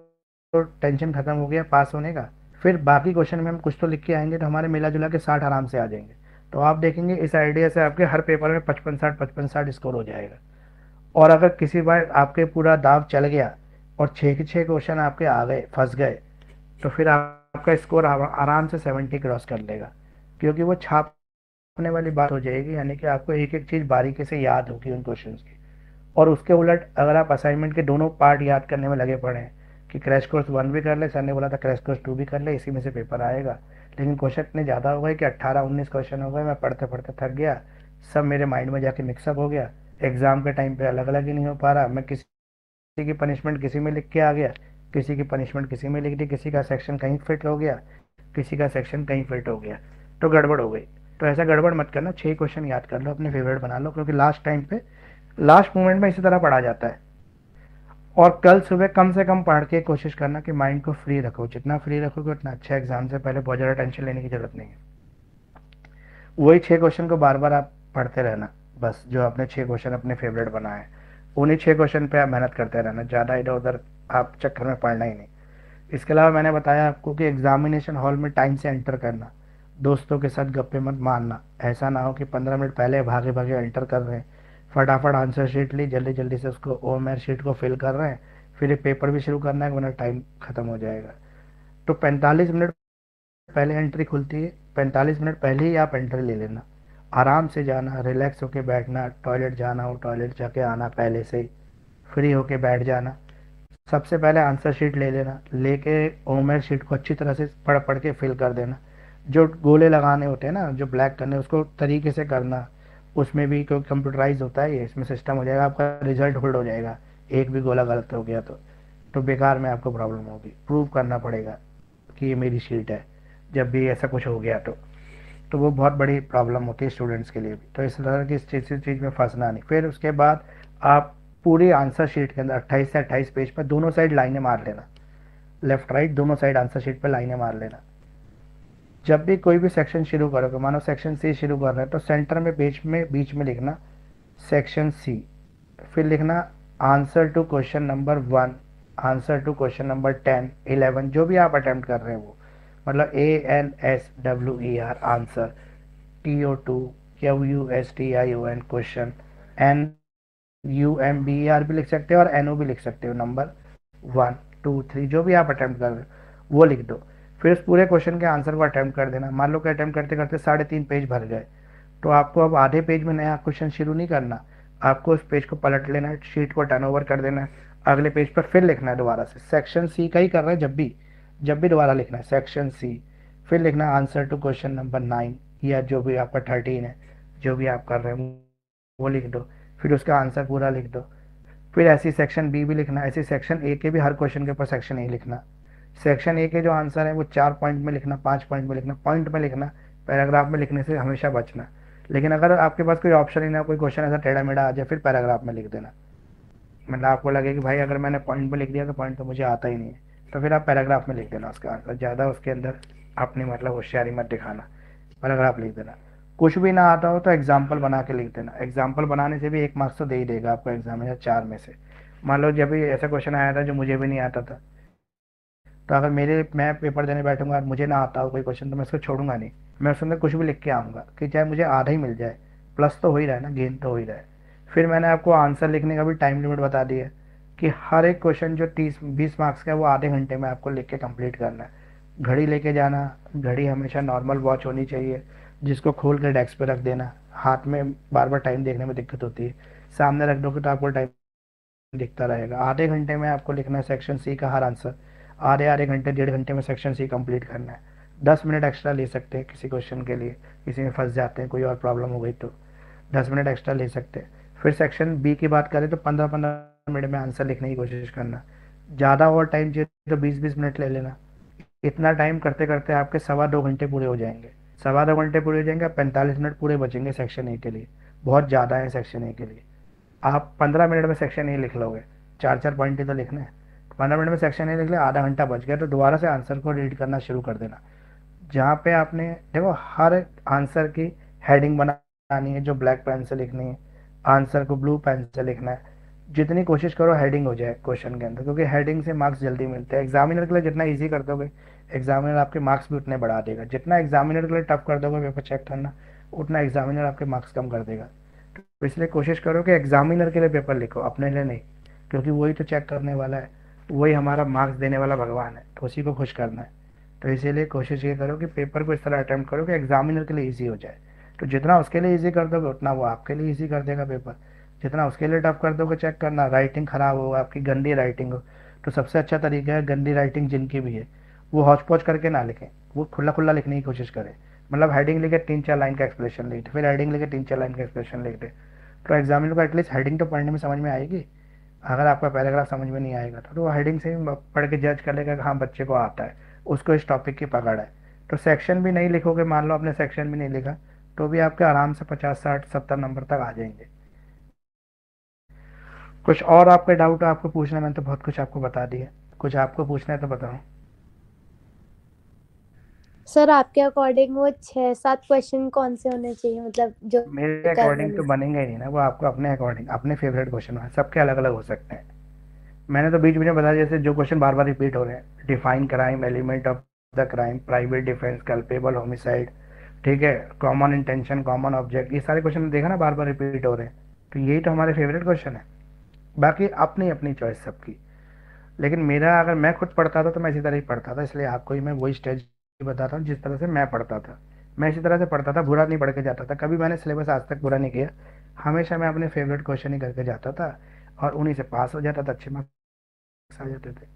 तो टेंशन खत्म हो गया पास होने का। फिर बाकी क्वेश्चन में हम कुछ तो लिख के आएंगे तो हमारे मिला जुला के 60 आराम से आ जाएंगे। तो आप देखेंगे इस आइडिया से आपके हर पेपर में 55-60 स्कोर हो जाएगा। और अगर किसी बार आपके पूरा दाव चल गया और 6 के 6 क्वेश्चन आपके आ गए, फंस गए, तो फिर आपका स्कोर आराम से 70 क्रॉस कर लेगा, क्योंकि वो छापने वाली बात हो जाएगी, यानी कि आपको एक एक चीज़ बारीकी से याद होगी उन क्वेश्चंस की। और उसके उलट अगर आप असाइनमेंट के दोनों पार्ट याद करने में लगे पड़े हैं कि क्रैश कोर्स 1 भी कर ले, सर ने बोला था क्रैश कोर्स 2 भी कर ले, इसी में से पेपर आएगा, लेकिन क्वेश्चन इतने ज़्यादा हो गए कि 18-19 क्वेश्चन हो गए, मैं पढ़ते पढ़ते थक गया, सब मेरे माइंड में जाके मिक्सअप हो गया, एग्ज़ाम के टाइम पे अलग अलग ही नहीं हो पा रहा, मैं किसी की पनिशमेंट किसी में लिख के आ गया, किसी की पनिशमेंट किसी में लिख दी, किसी का सेक्शन कहीं फिट हो गया, किसी का सेक्शन कहीं फिट हो गया, तो गड़बड़ हो गई। तो ऐसा गड़बड़ मत करना, 6 क्वेश्चन याद कर लो, अपने फेवरेट बना लो, क्योंकि लास्ट टाइम पे लास्ट मोमेंट में इसी तरह पढ़ा जाता है। और कल सुबह कम से कम पढ़ के कोशिश करना कि माइंड को फ्री रखो, जितना फ्री रखोगे उतना अच्छा। एग्जाम से पहले बहुत ज़्यादा टेंशन लेने की जरूरत नहीं है। वही 6 क्वेश्चन को बार बार आप पढ़ते रहना, बस जो आपने 6 क्वेश्चन अपने फेवरेट बनाए उन्हीं 6 क्वेश्चन पे आप मेहनत करते रहना, ज़्यादा इधर उधर आप चक्कर में पढ़ना ही नहीं। इसके अलावा मैंने बताया आपको कि एग्जामिनेशन हॉल में टाइम से एंटर करना, दोस्तों के साथ गप्पे मत मारना। ऐसा ना हो कि 15 मिनट पहले भागे भागे एंटर कर रहे हैं, फटाफट आंसर शीट ली, जल्दी जल्दी से उसको ओएमआर शीट को फिल कर रहे हैं, फिर एक पेपर भी शुरू करना है, वरना टाइम ख़त्म हो जाएगा। तो 45 मिनट पहले एंट्री खुलती है, 45 मिनट पहले ही आप एंट्री ले लेना। आराम से जाना, रिलैक्स होके बैठना, टॉयलेट जाना हो टॉयलेट जाके आना, पहले से ही फ्री होके बैठ जाना। सबसे पहले आंसर शीट ले लेना, लेके ओएमआर शीट को अच्छी तरह से पढ़ पढ़ के फिल कर देना। जो गोले लगाने होते हैं ना, जो ब्लैक करने, उसको तरीके से करना। उसमें भी क्योंकि कंप्यूटराइज होता है ये, इसमें सिस्टम हो जाएगा, आपका रिजल्ट होल्ड हो जाएगा। एक भी गोला गलत हो गया तो बेकार में आपको प्रॉब्लम होगी, प्रूव करना पड़ेगा कि ये मेरी शीट है जब भी ऐसा कुछ हो गया तो वो बहुत बड़ी प्रॉब्लम होती है स्टूडेंट्स के लिए भी। तो इस तरह की चीज़ में फंसना नहीं। फिर उसके बाद आप पूरी आंसर शीट के अंदर 28 से 28 पेज पर दोनों साइड लाइनें मार लेना, लेफ्ट राइट दोनों साइड आंसर शीट पर लाइनें मार लेना। जब भी कोई भी सेक्शन शुरू करोगे, मानो सेक्शन सी शुरू कर रहे हैं, तो सेंटर में पेज में बीच में लिखना सेक्शन सी, फिर लिखना answer to question number 1, answer to question number 10, 11 जो भी आप अटेम्प्ट कर रहे हैं वो, मतलब ANSWER answer, TO2 QUSTION question, NUMBER भी लिख सकते हो और NO भी लिख सकते हो, नंबर 1 2 3 जो भी आप अटेम्प्ट कर रहे हो वो लिख दो। फिर उस पूरे क्वेश्चन के आंसर को अटेम्प्ट कर देना। मान लो कि अटेम्प्ट करते करते 3.5 पेज भर गए, तो आपको अब आधे पेज में नया क्वेश्चन शुरू नहीं करना, आपको उस पेज को पलट लेना है, शीट को टर्न ओवर कर देना है, अगले पेज पर फिर लिखना है दोबारा से। सेक्शन सी का ही कर रहे हैं, जब भी दोबारा लिखना है सेक्शन सी, फिर लिखना आंसर टू क्वेश्चन नंबर 9 या जो भी आपका 13 है, जो भी आप कर रहे हैं वो लिख दो, फिर उसका आंसर पूरा लिख दो। फिर ऐसी सेक्शन बी भी लिखना, ऐसे सेक्शन ए के भी हर क्वेश्चन के ऊपर सेक्शन ए लिखना। सेक्शन ए के जो आंसर है वो 4 पॉइंट में लिखना, 5 पॉइंट में लिखना, पॉइंट में लिखना, पैराग्राफ में लिखने से हमेशा बचना। लेकिन अगर आपके पास कोई ऑप्शन ही ना, कोई क्वेश्चन ऐसा टेढ़ा मेढ़ा आ जाए, फिर पैराग्राफ में लिख देना। मतलब आपको लगे कि भाई अगर मैंने पॉइंट में लिख दिया तो पॉइंट तो मुझे आता ही नहीं है, तो फिर आप पैराग्राफ में लिख देना उसका आंसर। ज़्यादा उसके अंदर अपनी मतलब होशियारी मत दिखाना, पैराग्राफ लिख देना। कुछ भी ना आता हो तो एग्जाम्पल बना के लिख देना। एग्जाम्पल बनाने से भी 1 मार्क्स तो दे ही देगा आपको एग्जामिनर 4 में से। मान लो जब भी ऐसा क्वेश्चन आया था जो मुझे भी नहीं आता था, तो अगर मैं पेपर देने बैठूंगा और मुझे ना आता हो कोई क्वेश्चन, तो मैं इसको छोड़ूंगा नहीं, मैं उसके अंदर कुछ भी लिख के आऊँगा कि चाहे मुझे आधा ही मिल जाए, प्लस तो हो ही रहा है ना, गेन तो हो ही रहा है। फिर मैंने आपको आंसर लिखने का भी टाइम लिमिट बता दिया कि हर एक क्वेश्चन जो 30-20 मार्क्स का है वो आधे घंटे में आपको लिख के कंप्लीट करना है। घड़ी लेके जाना, घड़ी हमेशा नॉर्मल वॉच होनी चाहिए, जिसको खोल कर डेस्क पे रख देना। हाथ में बार बार टाइम देखने में दिक्कत होती है, सामने रख दोगे तो आपको टाइम दिखता रहेगा। आधे घंटे में आपको लिखना है सेक्शन सी का हर आंसर, आधे घंटे 1.5 घंटे में सेक्शन सी कंप्लीट करना है। 10 मिनट एक्स्ट्रा ले सकते हैं किसी क्वेश्चन के लिए, किसी में फंस जाते हैं, कोई और प्रॉब्लम हो गई तो 10 मिनट एक्स्ट्रा ले सकते हैं। फिर सेक्शन बी की बात करें तो 15-15 मिनट में आंसर लिखने की कोशिश करना। ज़्यादा और टाइम चाहिए तो 20-20 मिनट ले लेना। इतना टाइम करते करते आपके 2.25 घंटे पूरे हो जाएंगे। 2.25 घंटे पूरे हो जाएंगे, 45 मिनट पूरे बचेंगे सेक्शन ए के लिए। बहुत ज़्यादा है सेक्शन ए के लिए। आप 15 मिनट में सेक्शन ए लिख लोगे, 4-4 पॉइंट ही तो लिखने हैं। 15 मिनट में सेक्शन ए लिख लिया, आधा घंटा बच गया, तो दोबारा से आंसर को रीड करना शुरू कर देना। जहाँ पे आपने देखो हर आंसर की हेडिंग बनानी है, जो ब्लैक पेन से लिखनी है, आंसर को ब्लू पेन से लिखना है। जितनी कोशिश करो हेडिंग हो जाए क्वेश्चन के अंदर, क्योंकि हेडिंग से मार्क्स जल्दी मिलते हैं। एग्जामिनर के लिए जितना ईजी कर दोगे, एग्जामिनर आपके मार्क्स भी उतने बढ़ा देगा। जितना एग्जामिनर के लिए टफ कर दोगे पेपर चेक करना, उतना एग्जामिनर आपके मार्क्स कम कर देगा। तो इसलिए कोशिश करो कि एग्जामिनर के लिए पेपर लिखो, अपने लिए नहीं, क्योंकि वही तो चेक करने वाला है, वही हमारा मार्क्स देने वाला भगवान है, तो उसी को खुश करना है। तो इसीलिए कोशिश ये करो कि पेपर को इस तरह अटेम्प्ट करो कि एग्जामिनर के लिए ईजी हो जाए। तो जितना उसके लिए ईजी कर दोगे उतना वो आपके लिए ईजी कर देगा पेपर। जितना उसके लिए टफ कर दोगे चेक करना, राइटिंग ख़राब हो, आपकी गंदी राइटिंग हो, तो सबसे अच्छा तरीका है गंदी राइटिंग जिनकी भी है वो हौच पौच करके ना लिखें, वो खुला खुला लिखने की कोशिश करें। मतलब हेडिंग लिखे 3-4 लाइन का एक्सप्लेनेशन लिख दे, फिर हेडिंग लिखे 3-4 लाइन का एक्सप्लेनेशन लिख दे, तो एग्जामिनर को एटलीस्ट हेडिंग तो पढ़ने में समझ में आएगी। अगर आपका पैराग्राफ समझ में नहीं आएगा तो वो हेडिंग से ही पढ़ के जज कर लेगा कि हाँ बच्चे को आता है, उसको इस टॉपिक की पकड़ है। तो सेक्शन भी नहीं लिखोगे, मान लो आपने सेक्शन भी नहीं लिखा, तो भी आपके आराम से 50 60 70 नंबर तक आ जाएंगे। कुछ और आपके डाउट आपको पूछना, मैंने तो बहुत कुछ आपको बता दिया, कुछ आपको पूछना है तो बताओ। सर आपके अकॉर्डिंग वो 6-7 क्वेश्चन कौन से होने चाहिए, मतलब जो मेरे कर अकॉर्डिंग तो बनेंगे ही नहीं ना, वो आपको अपने अकॉर्डिंग अपने फेवरेट क्वेश्चन है, सबके अलग अलग हो सकते हैं। मैंने तो बीच में बताया, जैसे जो क्वेश्चन बार बार रिपीट हो रहे हैं, define crime, element of the crime, private defence, culpable, homicide, ठीक है, कॉमन इंटेंशन, कॉमन ऑब्जेक्ट, ये सारे क्वेश्चन देखा ना बार बार रिपीट हो रहे हैं, तो यही तो हमारे फेवरेट क्वेश्चन है। बाकी अपनी अपनी चॉइस सबकी। लेकिन मेरा, अगर मैं खुद पढ़ता था तो मैं इसी तरह ही पढ़ता था, इसलिए आपको ही मैं वही स्टेज बताता हूँ जिस तरह से मैं पढ़ता था। मैं इसी तरह से पढ़ता था, बुरा नहीं पढ़ के जाता था, कभी मैंने सिलेबस आज तक पूरा नहीं किया। हमेशा मैं अपने फेवरेट क्वेश्चन ही करके जाता था और उन्हीं से पास हो जाता था, अच्छे मार्क्स आ जाते थे।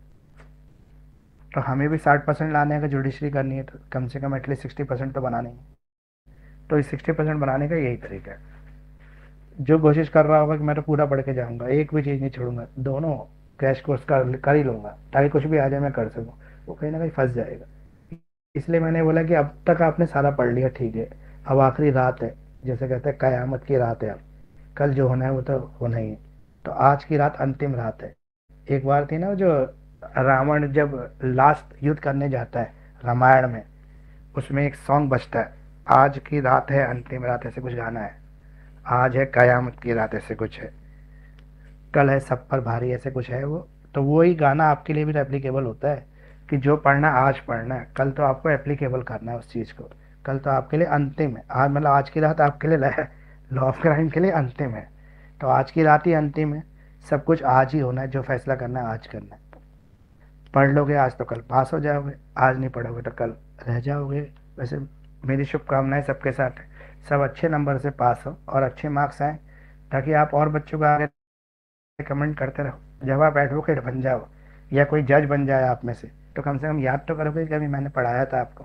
तो हमें भी 60% लाने हैं, अगर जुडिशरी करनी है तो कम से कम एटलीस्ट 60% तो बनानी है। तो इस 60% बनाने का यही तरीका है। जो कोशिश कर रहा होगा कि मैं तो पूरा पढ़ के जाऊंगा, एक भी चीज़ नहीं छोड़ूंगा, दोनों क्रैश कोर्स कर ही लूंगा ताकि कुछ भी आ जाए मैं कर सकूं, वो कहीं ना कहीं फंस जाएगा। इसलिए मैंने बोला कि अब तक आपने सारा पढ़ लिया, ठीक है, अब आखिरी रात है, जैसे कहते हैं कयामत की रात है, अब कल जो होना है वो तो होना ही है। तो आज की रात अंतिम रात है। एक बार थी ना जो रावण जब लास्ट युद्ध करने जाता है रामायण में, उसमें एक सॉन्ग बजता है, आज की रात है अंतिम रात, ऐसे कुछ गाना है, आज है कयामत की रात ऐसे कुछ है, कल है सब पर भारी ऐसे कुछ है वो। तो वही गाना आपके लिए भी एप्लीकेबल होता है कि जो पढ़ना आज पढ़ना है, कल तो आपको एप्लीकेबल करना है उस चीज़ को। कल तो आपके लिए अंतिम है, आज मतलब आज की रात आपके लिए लॉ ऑफ क्राइम के लिए अंतिम है। तो आज की रात ही अंतिम है, सब कुछ आज ही होना है, जो फैसला करना है आज करना है। पढ़ लोगे आज तो कल पास हो जाओगे, आज नहीं पढ़ोगे तो कल रह जाओगे। वैसे मेरी शुभकामनाएं सबके साथ है, सब अच्छे नंबर से पास हो और अच्छे मार्क्स आए, ताकि आप और बच्चों को आगे कमेंट करते रहो। जब आप एडवोकेट बन जाओ या कोई जज बन जाए आप में से कम याद तो करोगे कि अभी मैंने पढ़ाया था आपको।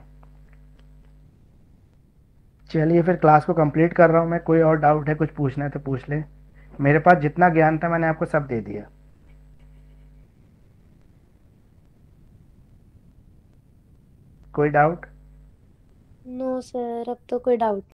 चलिए फिर क्लास को कंप्लीट कर रहा हूँ मैं, कोई और डाउट है, कुछ पूछना है तो पूछ ले। मेरे पास जितना ज्ञान था मैंने आपको सब दे दिया। कोई डाउट? नो सर, अब तो कोई डाउट